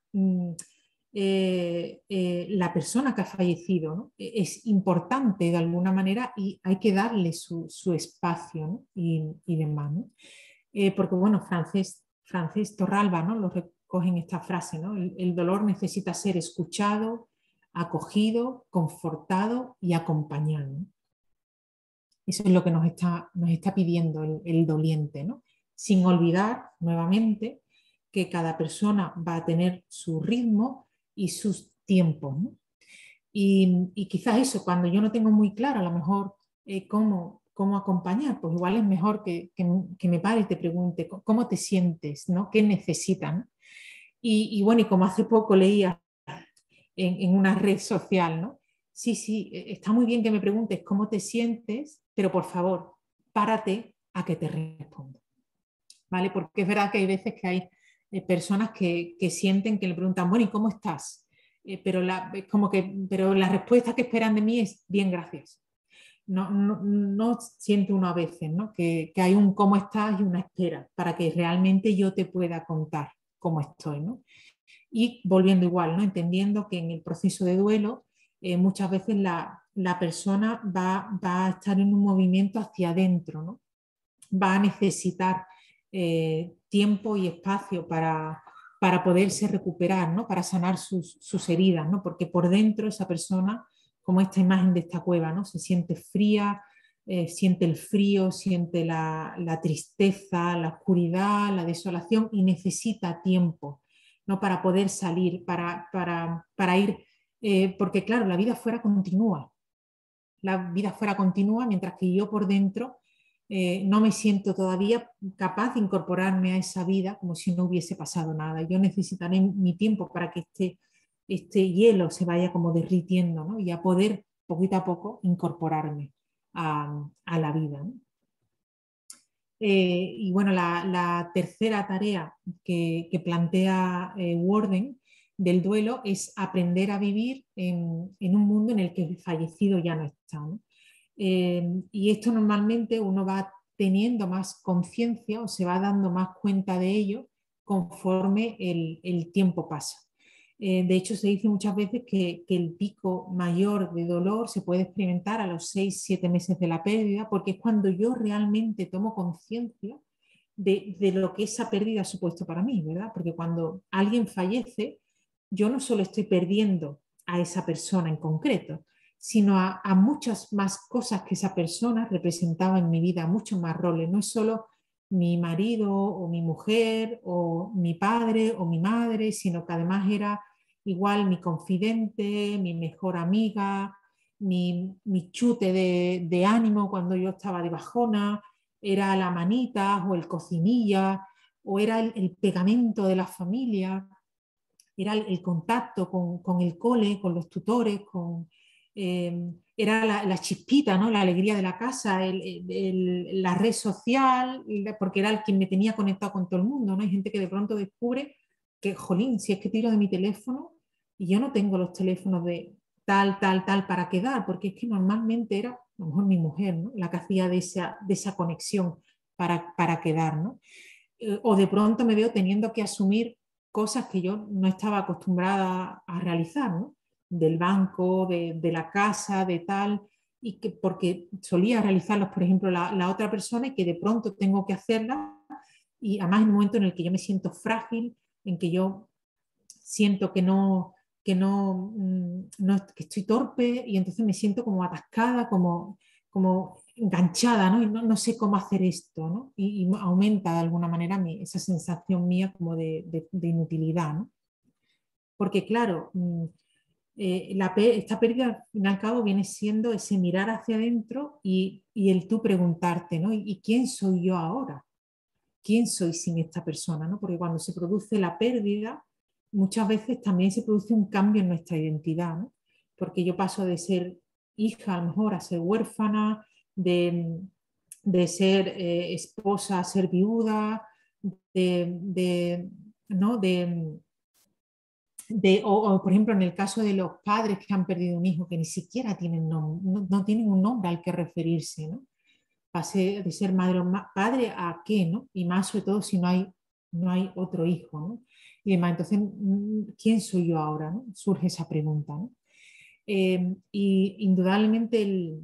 la persona que ha fallecido, ¿no? Es importante de alguna manera y hay que darle su espacio, ¿no? y demás, ¿no? Porque bueno, Francés Torralba, ¿no? Lo recoge en esta frase, ¿no? El dolor necesita ser escuchado, acogido, confortado y acompañado, ¿no? Eso es lo que nos está pidiendo el doliente, ¿no? Sin olvidar, nuevamente, que cada persona va a tener su ritmo y sus tiempos, ¿no? Y quizás eso, cuando yo no tengo muy claro a lo mejor cómo acompañar, pues igual es mejor que me pare y te pregunte cómo te sientes, ¿no? ¿Qué necesitan? Y bueno, y como hace poco leía en una red social, ¿no? Sí, sí, está muy bien que me preguntes cómo te sientes, pero por favor, párate a que te responda, ¿vale? Porque es verdad que hay veces que hay personas que sienten que le preguntan, bueno, ¿y cómo estás? Pero la respuesta que esperan de mí es, bien, gracias. No siente uno a veces, ¿no? Que hay un cómo estás y una espera para que realmente yo te pueda contar cómo estoy, ¿no? Y volviendo igual, ¿no? Entendiendo que en el proceso de duelo muchas veces la persona va a estar en un movimiento hacia adentro, ¿no? Va a necesitar tiempo y espacio para poderse recuperar, ¿no? Para sanar sus heridas, ¿no? Porque por dentro esa persona, como esta imagen de esta cueva, ¿no? Se siente fría, siente el frío, siente la tristeza, la oscuridad, la desolación y necesita tiempo, ¿no? Para poder salir, para ir, porque claro, la vida fuera continúa, mientras que yo por dentro no me siento todavía capaz de incorporarme a esa vida como si no hubiese pasado nada. Yo necesitaré mi tiempo para que este hielo se vaya como derritiendo, ¿no? Y a poder poquito a poco incorporarme a la vida, ¿no? Y bueno, la tercera tarea que plantea Worden del duelo es aprender a vivir en un mundo en el que el fallecido ya no está, ¿no? Y esto normalmente uno va teniendo más conciencia o se va dando más cuenta de ello conforme el tiempo pasa. De hecho, se dice muchas veces que el pico mayor de dolor se puede experimentar a los 6-7 meses de la pérdida, porque es cuando yo realmente tomo conciencia de lo que esa pérdida ha supuesto para mí, ¿verdad? Porque cuando alguien fallece, yo no solo estoy perdiendo a esa persona en concreto, sino a muchas más cosas que esa persona representaba en mi vida, muchos más roles. No es solo mi marido o mi mujer o mi padre o mi madre, sino que además era igual mi confidente, mi mejor amiga, mi chute de ánimo cuando yo estaba de bajona, era la manita o el cocinilla o era el pegamento de la familia. era el contacto con el cole, con los tutores, era la chispita, ¿no? La alegría de la casa, la red social, porque era el quien me tenía conectado con todo el mundo, ¿no? Hay gente que de pronto descubre que, jolín, si es que tiro de mi teléfono y yo no tengo los teléfonos de tal, tal, tal para quedar, porque es que normalmente era a lo mejor mi mujer, ¿no? La que hacía de esa conexión para quedar, ¿no? O de pronto me veo teniendo que asumir cosas que yo no estaba acostumbrada a realizar, ¿no? Del banco, de la casa, de tal, y que porque solía realizarlos, por ejemplo, la otra persona y que de pronto tengo que hacerlas, y además en un momento en el que yo me siento frágil, en que yo siento que estoy torpe y entonces me siento como atascada, como enganchada, ¿no? Y no sé cómo hacer esto, ¿no? Y aumenta de alguna manera esa sensación mía como de inutilidad, ¿no? Porque claro, esta pérdida al fin y al cabo viene siendo ese mirar hacia adentro y el tú preguntarte, ¿no? ¿Y quién soy yo ahora? ¿Quién soy sin esta persona? ¿No? Porque cuando se produce la pérdida, muchas veces también se produce un cambio en nuestra identidad, ¿no? Porque yo paso de ser hija a lo mejor a ser huérfana, de ser esposa a ser viuda, ¿no? Por ejemplo, en el caso de los padres que han perdido un hijo que ni siquiera tienen no tienen un nombre al que referirse, ¿no? Pasé de ser madre o padre a qué, ¿no? Y más sobre todo si no hay otro hijo, ¿no? Y demás, entonces, ¿quién soy yo ahora? ¿No? Surge esa pregunta, ¿no? Y indudablemente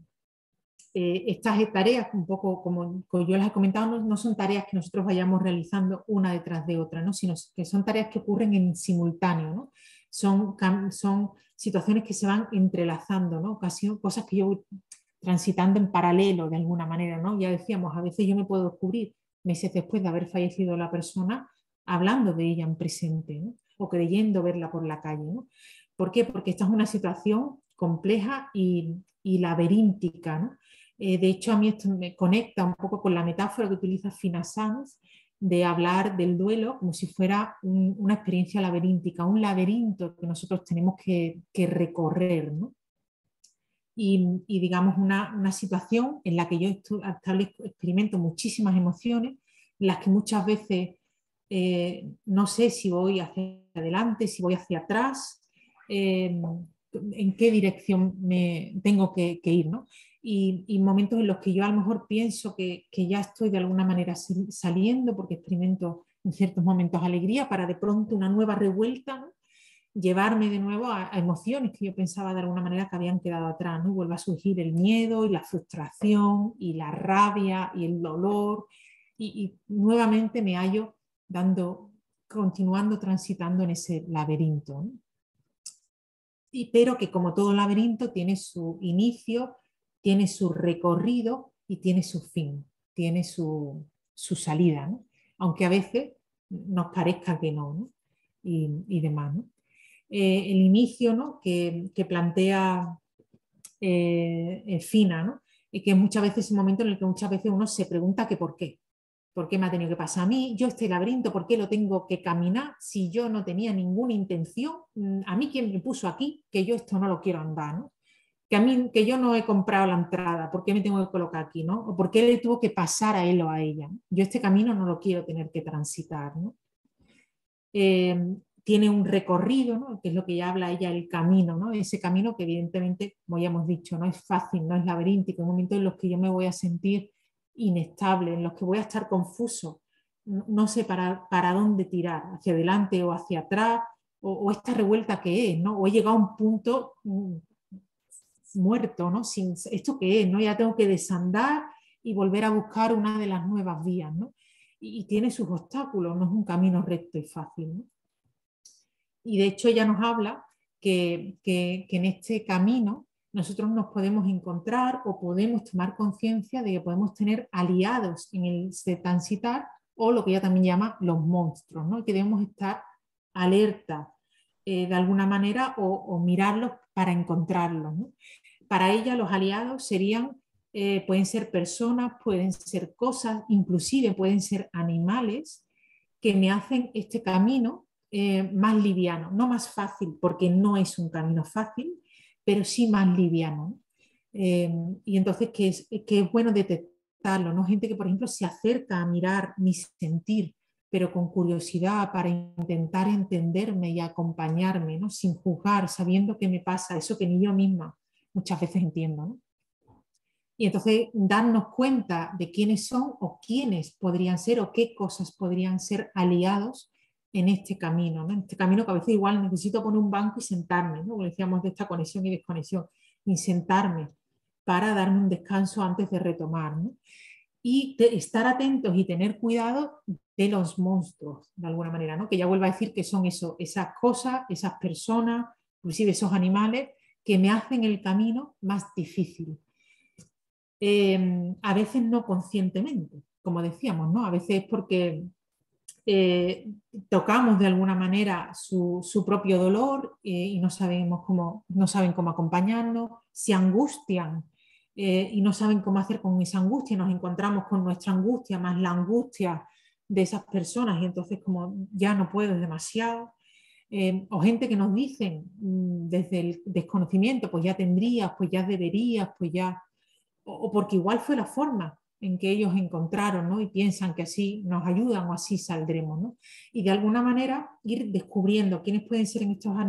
estas tareas, un poco como yo las he comentado, no son tareas que nosotros vayamos realizando una detrás de otra, ¿no? Sino que son tareas que ocurren en simultáneo, ¿no? Son situaciones que se van entrelazando, ¿no? Cosas que yo voy transitando en paralelo de alguna manera, ¿no? Ya decíamos, a veces yo me puedo descubrir meses después de haber fallecido la persona hablando de ella en presente, ¿no? O creyendo verla por la calle, ¿no? ¿Por qué? Porque esta es una situación compleja y laberíntica, ¿no? De hecho, a mí esto me conecta un poco con la metáfora que utiliza Fina Sanz de hablar del duelo como si fuera una experiencia laberíntica, un laberinto que nosotros tenemos que recorrer, ¿no? Y digamos una situación en la que yo experimento muchísimas emociones, en las que muchas veces no sé si voy hacia adelante, si voy hacia atrás, en qué dirección me tengo que ir, ¿no? Y momentos en los que yo a lo mejor pienso que ya estoy de alguna manera saliendo porque experimento en ciertos momentos alegría para de pronto una nueva revuelta, ¿no? Llevarme de nuevo a emociones que yo pensaba de alguna manera que habían quedado atrás, ¿no? Vuelve a surgir el miedo y la frustración y la rabia y el dolor y nuevamente me hallo continuando transitando en ese laberinto, ¿no? Pero que como todo laberinto tiene su inicio, tiene su recorrido y tiene su fin, tiene su salida, ¿no? Aunque a veces nos parezca que no, ¿no? Y demás, ¿no? El inicio, ¿no? que plantea Fina, ¿no? Y que muchas veces es un momento en el que muchas veces uno se pregunta que por qué. ¿Por qué me ha tenido que pasar a mí? Yo este laberinto, ¿por qué lo tengo que caminar si yo no tenía ninguna intención? ¿A mí quién me puso aquí? Que yo esto no lo quiero andar, ¿no? Que yo no he comprado la entrada, ¿por qué me tengo que colocar aquí, ¿no? ¿O por qué le tuvo que pasar a él o a ella? Yo este camino no lo quiero tener que transitar, ¿no? Tiene un recorrido, ¿no? Que es lo que ya habla ella, el camino, ¿no? Ese camino que evidentemente, como ya hemos dicho, no es fácil, no es laberíntico, en momentos en los que yo me voy a sentir inestable, en los que voy a estar confuso, no sé para dónde tirar, hacia adelante o hacia atrás, o esta revuelta que es, ¿no? O he llegado a un punto muerto, ¿no? ¿Esto qué es? ¿No? Ya tengo que desandar y volver a buscar una de las nuevas vías, ¿no? Y tiene sus obstáculos, no es un camino recto y fácil, ¿no? Y de hecho ella nos habla que en este camino nosotros nos podemos encontrar o podemos tomar conciencia de que podemos tener aliados en el de transitar o lo que ella también llama los monstruos, ¿no? Y que debemos estar alerta de alguna manera o mirarlos para encontrarlos, ¿no? Para ella los aliados pueden ser personas, pueden ser cosas, inclusive pueden ser animales que me hacen este camino más liviano, no más fácil, porque no es un camino fácil, pero sí más liviano. Y entonces que es bueno detectarlo, ¿no? Gente que, por ejemplo, se acerca a mirar mi sentir, pero con curiosidad para intentar entenderme y acompañarme, ¿no? Sin juzgar, sabiendo que me pasa eso que ni yo misma muchas veces entiendo, ¿no? Y entonces darnos cuenta de quiénes son o quiénes podrían ser o qué cosas podrían ser aliados en este camino, ¿no? En este camino que a veces igual necesito poner un banco y sentarme, ¿no? Como decíamos de esta conexión y desconexión, y sentarme para darme un descanso antes de retomar, ¿no? Y estar atentos y tener cuidado de los monstruos, de alguna manera, ¿no? Que ya vuelvo a decir que son eso, esas cosas, esas personas, inclusive esos animales que me hacen el camino más difícil. A veces no conscientemente, como decíamos, ¿no? A veces porque tocamos de alguna manera su propio dolor y no saben cómo acompañarnos, se angustian y no saben cómo hacer con esa angustia, nos encontramos con nuestra angustia más la angustia de esas personas y entonces como ya no puedo, es demasiado. O gente que nos dicen desde el desconocimiento, pues ya tendrías, pues ya deberías, pues ya, o porque igual fue la forma en que ellos encontraron, ¿no? Y piensan que así nos ayudan o así saldremos, ¿no? Y de alguna manera ir descubriendo quiénes pueden ser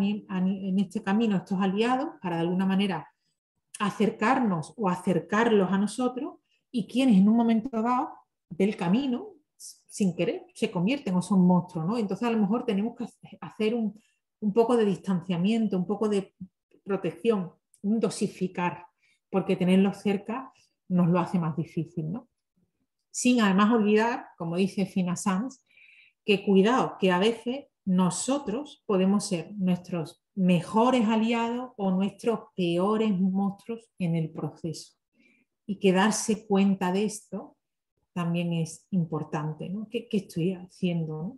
en este camino estos aliados para de alguna manera acercarnos o acercarlos a nosotros y quienes en un momento dado del camino, sin querer, se convierten o son monstruos, ¿no? Entonces a lo mejor tenemos que hacer un poco de distanciamiento, un poco de protección, un dosificar, porque tenerlos cerca nos lo hace más difícil, ¿no? Sin además olvidar, como dice Fina Sanz, que cuidado, que a veces nosotros podemos ser nuestros mejores aliados o nuestros peores monstruos en el proceso. Y que darse cuenta de esto también es importante, ¿no? ¿Qué estoy haciendo? ¿No?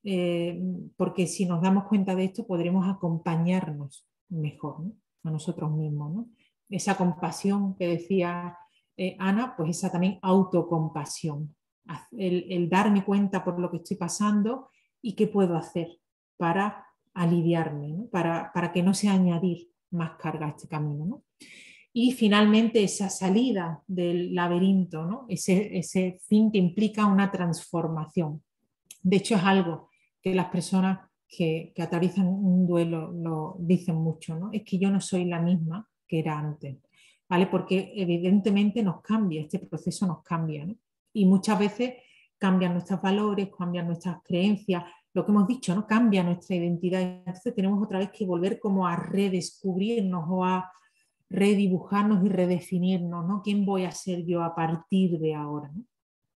Porque si nos damos cuenta de esto podremos acompañarnos mejor, ¿no? A nosotros mismos, ¿no? Esa compasión que decía Ana, pues esa también autocompasión, el darme cuenta por lo que estoy pasando y qué puedo hacer para aliviarme, ¿no? Para que no sea añadir más carga a este camino, ¿no? Y finalmente esa salida del laberinto, ¿no? Ese fin que implica una transformación. De hecho, es algo que las personas que atraviesan un duelo lo dicen mucho, ¿no? Es que yo no soy la misma que era antes, ¿vale? Porque evidentemente nos cambia, este proceso nos cambia, ¿no? Y muchas veces cambian nuestros valores, cambian nuestras creencias, lo que hemos dicho, ¿no? Cambia nuestra identidad. Entonces tenemos otra vez que volver como a redescubrirnos o a redibujarnos y redefinirnos, ¿no? ¿Quién voy a ser yo a partir de ahora? ¿No?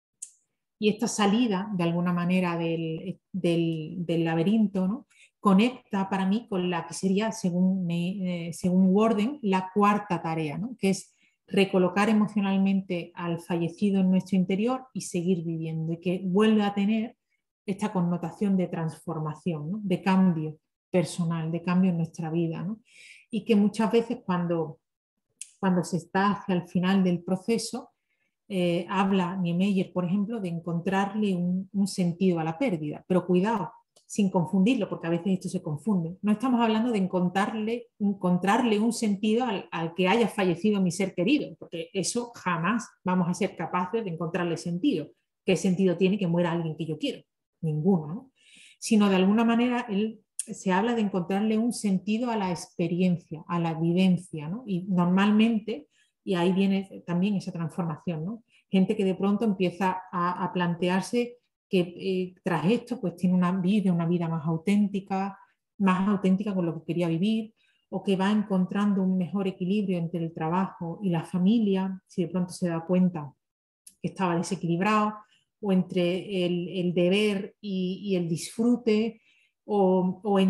Y esta salida, de alguna manera, del laberinto, ¿no? Conecta para mí con la que sería, según Worden, la cuarta tarea, ¿no? Que es recolocar emocionalmente al fallecido en nuestro interior y seguir viviendo, y que vuelve a tener esta connotación de transformación, ¿no? De cambio personal, de cambio en nuestra vida, ¿no? Y que muchas veces cuando se está hacia el final del proceso, habla Niemeyer, por ejemplo, de encontrarle un sentido a la pérdida, pero cuidado, sin confundirlo, porque a veces esto se confunde. No estamos hablando de encontrarle un sentido al que haya fallecido mi ser querido, porque eso jamás vamos a ser capaces de encontrarle sentido. ¿Qué sentido tiene que muera alguien que yo quiero? Ninguno, ¿no? Sino de alguna manera se habla de encontrarle un sentido a la experiencia, a la vivencia, ¿no? Y normalmente, y ahí viene también esa transformación, ¿no? Gente que de pronto empieza a plantearse que tras esto pues tiene una vida más auténtica con lo que quería vivir, o que va encontrando un mejor equilibrio entre el trabajo y la familia, si de pronto se da cuenta que estaba desequilibrado, o entre el deber y el disfrute, o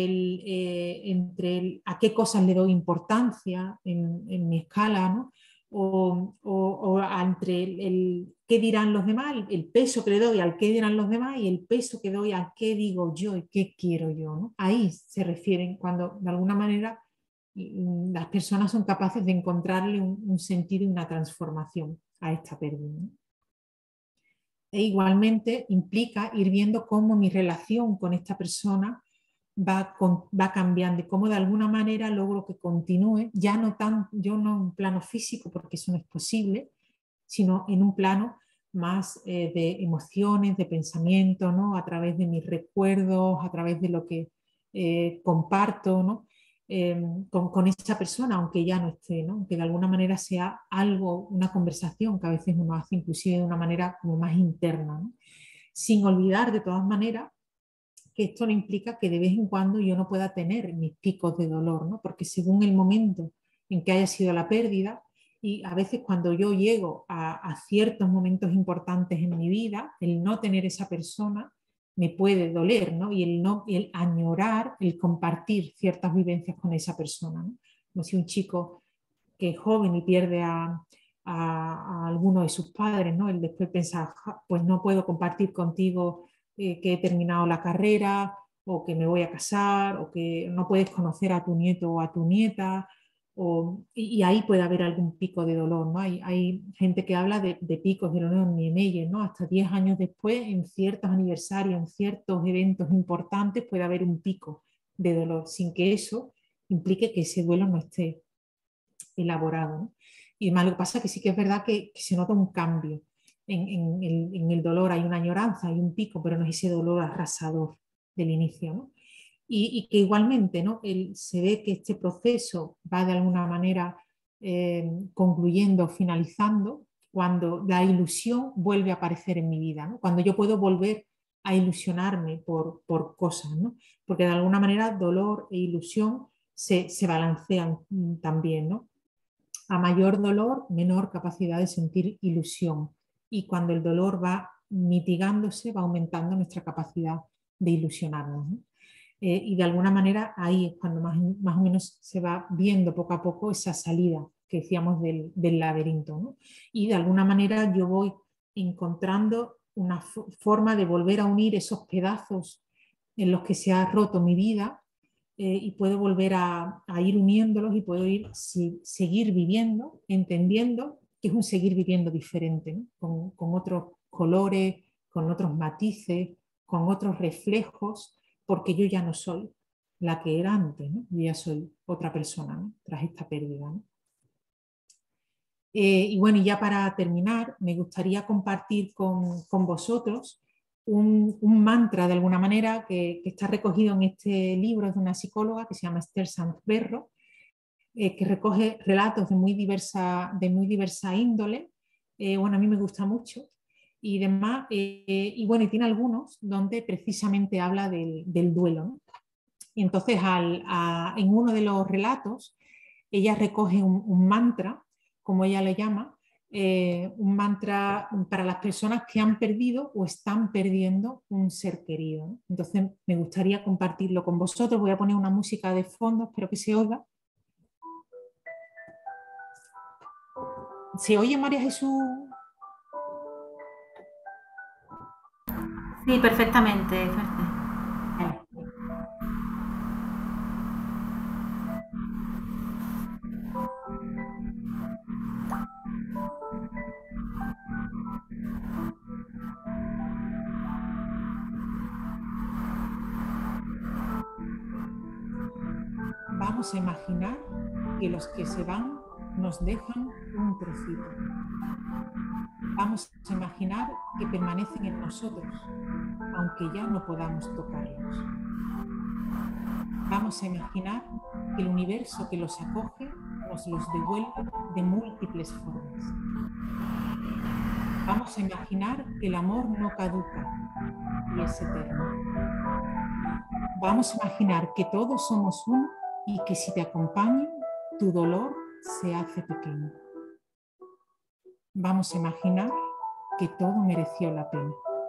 entre a qué cosas le doy importancia en mi escala, ¿no? O entre qué dirán los demás, el peso que le doy al qué dirán los demás y el peso que doy al qué digo yo y qué quiero yo, ¿no? Ahí se refieren cuando de alguna manera las personas son capaces de encontrarle un sentido y una transformación a esta pérdida, ¿no? E igualmente implica ir viendo cómo mi relación con esta persona va cambiando y cómo de alguna manera logro que continúe, ya no tan, yo no en un plano físico, porque eso no es posible, sino en un plano más de emociones, de pensamiento, ¿no? A través de mis recuerdos, a través de lo que comparto, ¿no? Con esa persona, aunque ya no esté, ¿no? Aunque de alguna manera sea algo, una conversación que a veces uno hace inclusive de una manera como más interna, ¿no? Sin olvidar de todas maneras que esto no implica que de vez en cuando yo no pueda tener mis picos de dolor, ¿no? Porque según el momento en que haya sido la pérdida, y a veces cuando yo llego a ciertos momentos importantes en mi vida, el no tener esa persona me puede doler, ¿no? Y el añorar, el compartir ciertas vivencias con esa persona, ¿no? Como si un chico que es joven y pierde a alguno de sus padres, ¿no? Él después piensa, pues no puedo compartir contigo que he terminado la carrera o que me voy a casar o que no puedes conocer a tu nieto o a tu nieta. Y ahí puede haber algún pico de dolor, ¿no? Hay gente que habla de picos de dolor en ellos, ¿no? Hasta 10 años después, en ciertos aniversarios, en ciertos eventos importantes, puede haber un pico de dolor, sin que eso implique que ese duelo no esté elaborado, ¿no? Y además lo que pasa es que sí que es verdad que se nota un cambio en el dolor, hay una añoranza, hay un pico, pero no es ese dolor arrasador del inicio, ¿no? Y que igualmente, ¿no? Se ve que este proceso va de alguna manera concluyendo, finalizando, cuando la ilusión vuelve a aparecer en mi vida, ¿no? Cuando yo puedo volver a ilusionarme por cosas, ¿no? Porque de alguna manera dolor e ilusión se balancean también, ¿no? A mayor dolor, menor capacidad de sentir ilusión. Y cuando el dolor va mitigándose, va aumentando nuestra capacidad de ilusionarnos, ¿no? Y de alguna manera ahí es cuando más o menos se va viendo poco a poco esa salida que decíamos del laberinto, ¿no? Y de alguna manera yo voy encontrando una forma de volver a unir esos pedazos en los que se ha roto mi vida y puedo volver a ir uniéndolos y puedo seguir viviendo, entendiendo que es un seguir viviendo diferente, ¿no? Con otros colores, con otros matices, con otros reflejos, porque yo ya no soy la que era antes, ¿no? Yo ya soy otra persona, ¿no? Tras esta pérdida, ¿no? Y bueno, y ya para terminar, me gustaría compartir con vosotros un mantra de alguna manera que está recogido en este libro de una psicóloga que se llama Esther Sanz Berro, que recoge relatos de muy diversa índole. Bueno, a mí me gusta mucho y demás. Y bueno, y tiene algunos donde precisamente habla del duelo, ¿no? Y entonces en uno de los relatos ella recoge un mantra, como ella le llama, un mantra para las personas que han perdido o están perdiendo un ser querido, ¿no? Entonces me gustaría compartirlo con vosotros. Voy a poner una música de fondo, espero que se oiga. ¿Se oye, María Jesús? Sí, perfectamente, fuerte. Vamos a imaginar que los que se van nos dejan un trocito. Vamos a imaginar que permanecen en nosotros, aunque ya no podamos tocarlos. Vamos a imaginar que el universo que los acoge nos los devuelve de múltiples formas. Vamos a imaginar que el amor no caduca y es eterno. Vamos a imaginar que todos somos uno y que si te acompañan, tu dolor se hace pequeño. Vamos a imaginar que todo mereció la pena.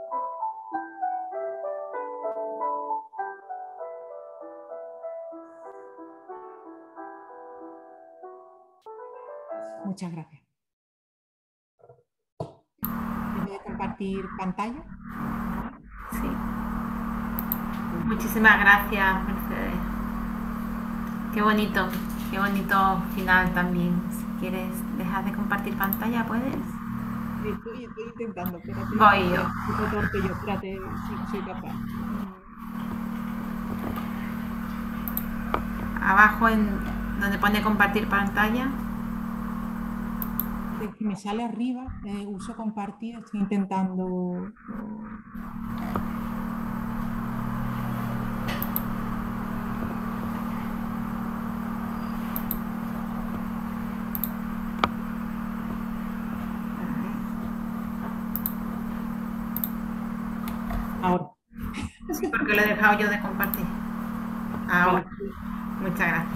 Muchas gracias. ¿Voy a compartir pantalla? Sí. Muchísimas gracias, Mercedes. Qué bonito final también. Si quieres dejar de compartir pantalla, ¿puedes? Estoy intentando, espérate. Voy yo. Espérate, si soy capaz. abajo en donde pone compartir pantalla. Me sale arriba, uso compartir, estoy intentando... Ahora. Sí, porque lo he dejado yo de compartir. Ahora. Muchas gracias.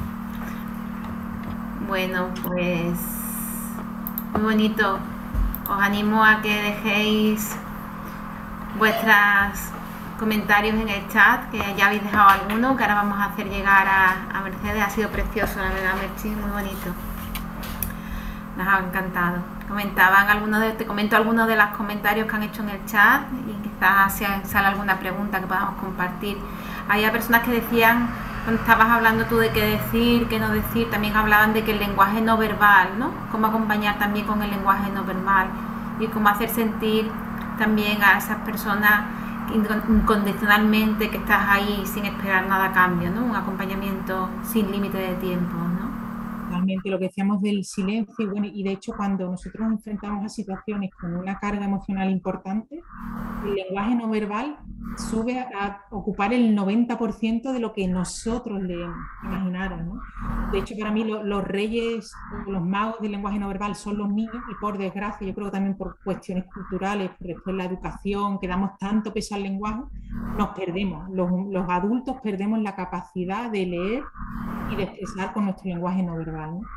Bueno, pues muy bonito. Os animo a que dejéis vuestros comentarios en el chat, que ya habéis dejado algunos, que ahora vamos a hacer llegar a Mercedes. Ha sido precioso, la verdad, Merchi, muy bonito. Nos ha encantado. Te comento algunos de los comentarios que han hecho en el chat y quizás si sale alguna pregunta que podamos compartir. Había personas que decían, cuando estabas hablando tú de qué decir, qué no decir, también hablaban de que el lenguaje no verbal, ¿no? Cómo acompañar también con el lenguaje no verbal y cómo hacer sentir también a esas personas incondicionalmente que estás ahí sin esperar nada a cambio, ¿no? Un acompañamiento sin límite de tiempo, ¿no? Realmente lo que decíamos del silencio, y bueno, y de hecho cuando nosotros nos enfrentamos a situaciones con una carga emocional importante, el lenguaje no verbal sube a ocupar el 90% de lo que nosotros le imaginaron, ¿no? De hecho, para mí los reyes o los magos del lenguaje no verbal son los niños y por desgracia, yo creo que también por cuestiones culturales, por después la educación, que damos tanto peso al lenguaje, nos perdemos. Los adultos perdemos la capacidad de leer y de expresar con nuestro lenguaje no verbal, ¿no?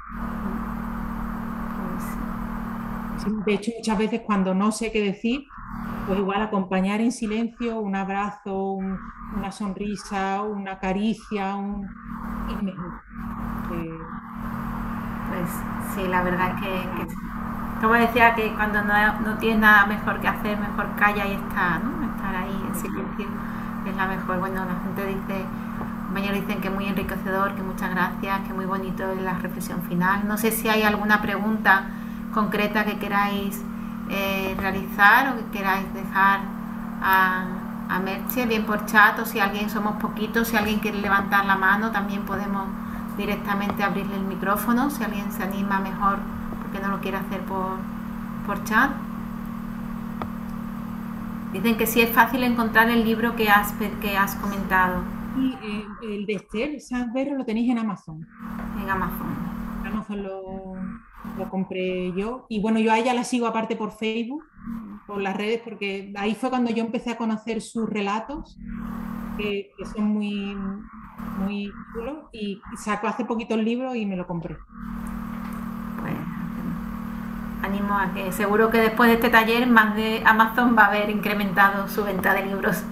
De hecho, muchas veces cuando no sé qué decir, pues igual acompañar en silencio, un abrazo, una sonrisa, una caricia, es mejor. Pues sí, la verdad es que como decía, que cuando no tienes nada mejor que hacer, mejor calla y está, ¿no? Estar ahí en silencio es la mejor. Bueno, la gente dice, compañeros dicen que muy enriquecedor, que muchas gracias, que muy bonito la reflexión final. No sé si hay alguna pregunta concreta que queráis realizar o que queráis dejar a Merche, bien por chat, o si alguien, somos poquitos, si alguien quiere levantar la mano también podemos directamente abrirle el micrófono, si alguien se anima mejor porque no lo quiere hacer por chat. Dicen que sí es fácil encontrar el libro que has comentado. Y el de Esther Sanz-Berro lo tenéis en Amazon. En Amazon. En Amazon lo compré yo. Y bueno, yo a ella la sigo aparte por Facebook, por las redes, porque ahí fue cuando yo empecé a conocer sus relatos, que son muy, muy chulos. Y sacó hace poquito el libro y me lo compré. Pues animo a que seguro que después de este taller más de Amazon va a haber incrementado su venta de libros.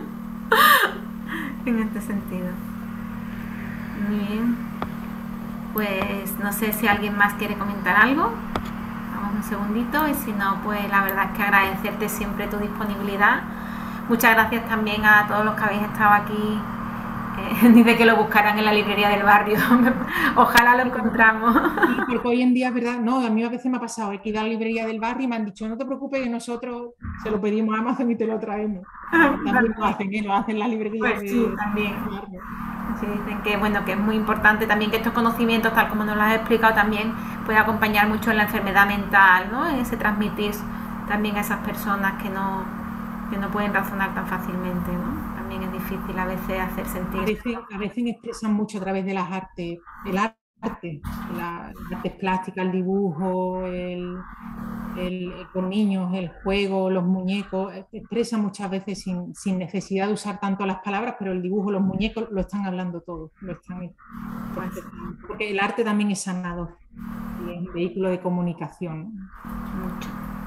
En este sentido. Muy bien. Pues no sé si alguien más quiere comentar algo. Vamos un segundito y si no, pues la verdad es que agradecerte siempre tu disponibilidad. Muchas gracias también a todos los que habéis estado aquí. Dice que lo buscarán en la librería del barrio. Ojalá lo encontramos. Sí, porque hoy en día es verdad, no, a mí a veces me ha pasado, he ido a la librería del barrio y me han dicho, no te preocupes, que nosotros se lo pedimos a Amazon y te lo traemos. También lo hacen la librería pues sí, también. barrio. Sí, dicen que bueno, que es muy importante también que estos conocimientos, tal como nos lo has explicado, también puede acompañar mucho en la enfermedad mental, ¿no? En ese transmitir también a esas personas que no pueden razonar tan fácilmente, ¿no? También es difícil a veces hacer sentir. A veces expresan mucho a través de las artes, las artes plásticas, el dibujo, con niños, el juego, los muñecos, expresan muchas veces sin necesidad de usar tanto las palabras, pero el dibujo, los muñecos lo están hablando todo, porque el arte también es sanador y es un vehículo de comunicación, ¿no? Mucho.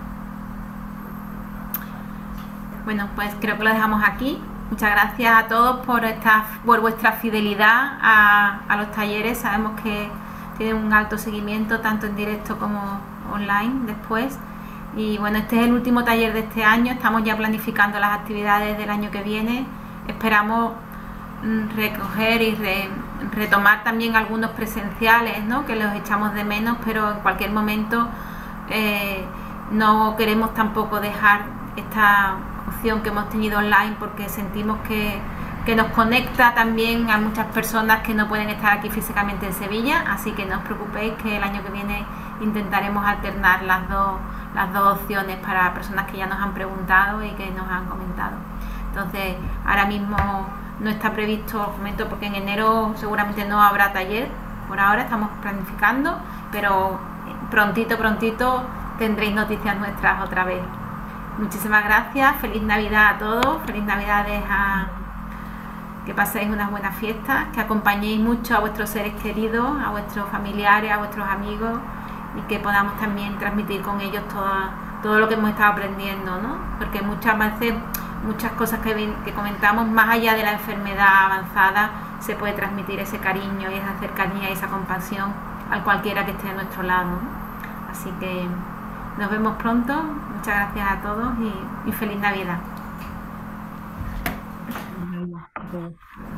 Bueno, pues creo que lo dejamos aquí. Muchas gracias a todos por vuestra fidelidad a los talleres. Sabemos que tienen un alto seguimiento tanto en directo como online después. Y bueno, este es el último taller de este año. Estamos ya planificando las actividades del año que viene. Esperamos recoger y retomar también algunos presenciales, ¿no? Que los echamos de menos, pero en cualquier momento no queremos tampoco dejar esta opción que hemos tenido online porque sentimos que que nos conecta también a muchas personas que no pueden estar aquí físicamente en Sevilla, así que no os preocupéis que el año que viene intentaremos alternar las dos opciones para personas que ya nos han preguntado y que nos han comentado. Entonces, ahora mismo no está previsto, os comento, porque en enero seguramente no habrá taller, por ahora estamos planificando, pero prontito tendréis noticias nuestras otra vez. Muchísimas gracias, feliz Navidad a todos, feliz Navidades, que paséis unas buenas fiestas, que acompañéis mucho a vuestros seres queridos, a vuestros familiares, a vuestros amigos, y que podamos también transmitir con ellos todo lo que hemos estado aprendiendo, ¿no? Porque muchas veces, muchas cosas que comentamos, más allá de la enfermedad avanzada, se puede transmitir ese cariño y esa cercanía y esa compasión a cualquiera que esté a nuestro lado, ¿no? Así que nos vemos pronto, muchas gracias a todos y feliz Navidad. Feliz Navidad a todos.